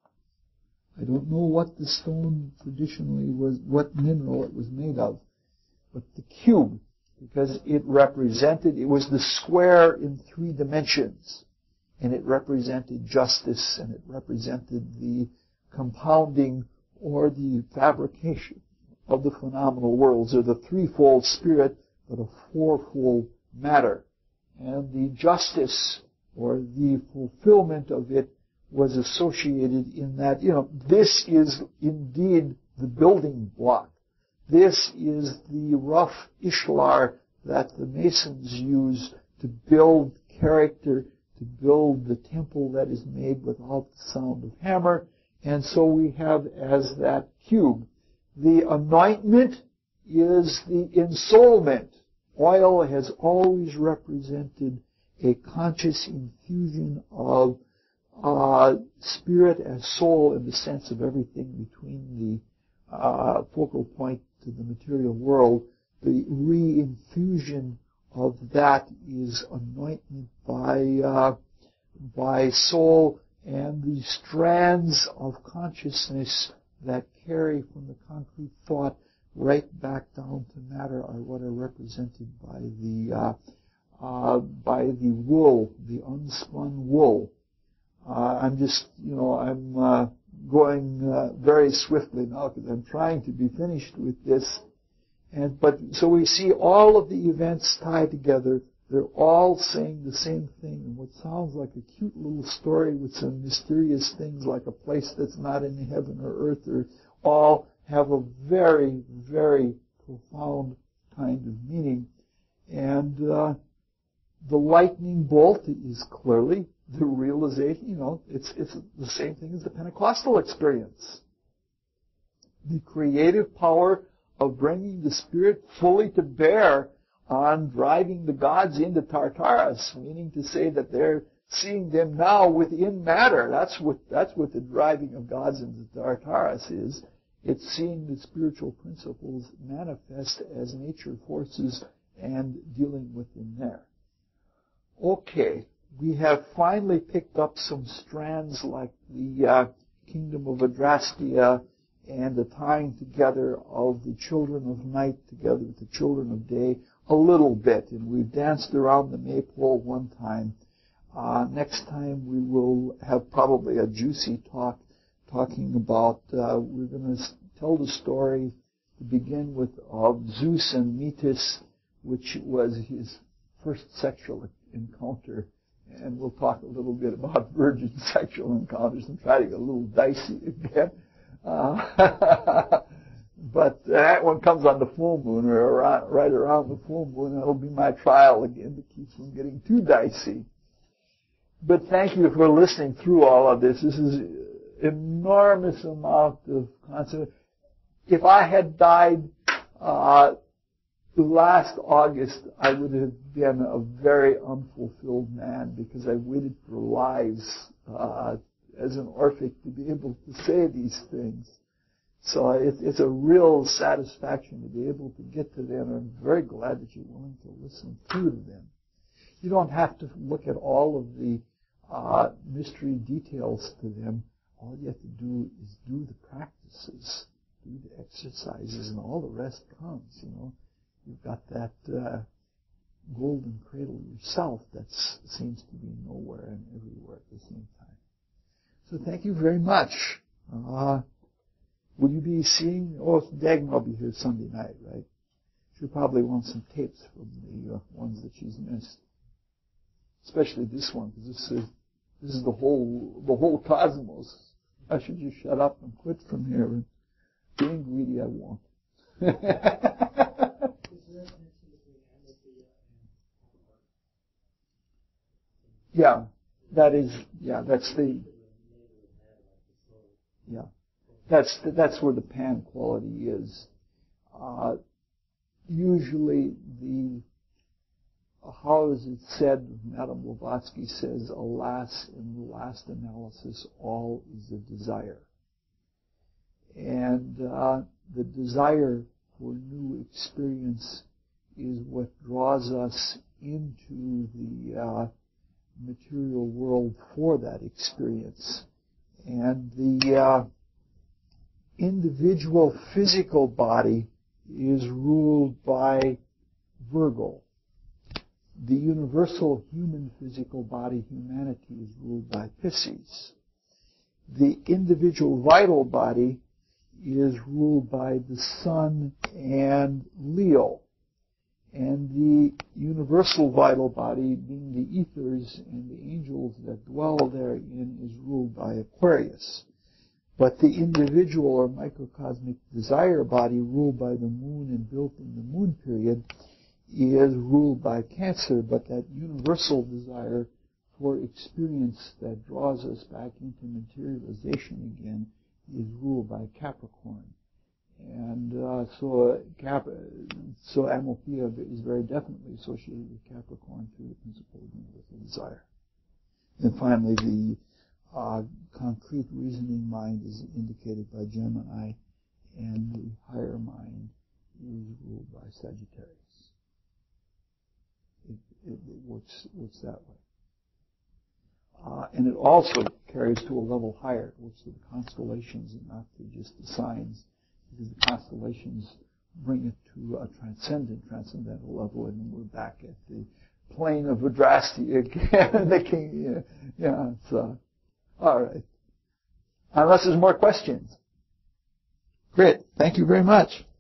I don't know what the stone traditionally was, what mineral it was made of, but the cube, because it represented, it was the square in three dimensions. And it represented justice, and it represented the compounding or the fabrication of the phenomenal worlds, or the threefold spirit, but a fourfold matter. And the justice, or the fulfillment of it, was associated in that, you know, this is indeed the building block. This is the rough ishlar that the Masons use to build character, to build the temple that is made without the sound of hammer. And so we have as that cube. The anointment is the ensoulment. Oil has always represented a conscious infusion of uh, spirit as soul in the sense of everything between the uh, focal point to the material world. The re-infusion of that is anointment by uh, by soul, and the strands of consciousness that carry from the concrete thought right back down to matter are what are represented by the uh, uh, by the wool, the unspun wool. Uh, I'm just, you know, I'm uh, going uh, very swiftly now because I'm trying to be finished with this. And but so we see all of the events tied together. They're all saying the same thing. And what sounds like a cute little story with some mysterious things like a place that's not in heaven or earth, or all have a very, very profound kind of meaning. And uh, the lightning bolt is clearly the realization, you know, it's it's the same thing as the Pentecostal experience. The creative power of bringing the Spirit fully to bear on driving the gods into Tartarus, meaning to say that they're seeing them now within matter. That's what that's what the driving of gods into Tartarus is. It's seeing the spiritual principles manifest as nature forces and dealing with them there. Okay, we have finally picked up some strands like the uh, kingdom of Adrastia and the tying together of the children of night together with the children of day a little bit. And we've danced around the maypole one time. Uh, next time we will have probably a juicy talk talking about, uh, we're going to tell the story to begin with of Zeus and Metis, which was his first sexual encounter. And we'll talk a little bit about virgin sexual encounters and try to get a little dicey again. Uh, but that one comes on the full moon or around, right around the full moon. That'll be my trial again to keep from getting too dicey. But thank you for listening through all of this. This is an enormous amount of concept. If I had died uh, last August, I would have been a very unfulfilled man because I waited for lives uh, as an Orphic to be able to say these things. So it, it's a real satisfaction to be able to get to them. I'm very glad that you're willing to listen through to them. You don't have to look at all of the uh, mystery details to them. All you have to do is do the practices, do the exercises, and all the rest comes, you know. You've got that uh, golden cradle yourself that seems to be nowhere and everywhere at the same time. So thank you very much. Uh, will you be seeing, oh, Dagmar will be here Sunday night, right? She'll probably want some tapes from the uh, ones that she's missed. Especially this one, because this is, this is the whole, the whole cosmos. I should just shut up and quit from here. And being greedy, I won't. Yeah, that is, yeah, that's the, yeah, that's the, that's where the pan quality is. Uh, usually the, how is it said, Madame Blavatsky says, alas, in the last analysis, all is a desire. And uh, the desire for new experience is what draws us into the uh, material world for that experience. And the uh, individual physical body is ruled by Virgo. The universal human physical body, humanity, is ruled by Pisces. The individual vital body is ruled by the Sun and Leo. And the universal vital body, being the ethers and the angels that dwell therein, is ruled by Aquarius. But the individual or microcosmic desire body, ruled by the moon and built in the moon period, is ruled by Cancer. But that universal desire for experience that draws us back into materialization again is ruled by Capricorn. And uh, so Cap- so Amalthea is very definitely associated with Capricorn through the principle of universal desire. And finally, the uh, concrete reasoning mind is indicated by Gemini, and the higher mind is ruled by Sagittarius. It, it, it works, works that way. Uh, and it also carries to a level higher. It works to the constellations and not to just the signs, because the constellations bring it to a transcendent, transcendental level, and we're back at the plane of Vidrasti again. the king, yeah, yeah, so, all right. Unless there's more questions. Great. Thank you very much.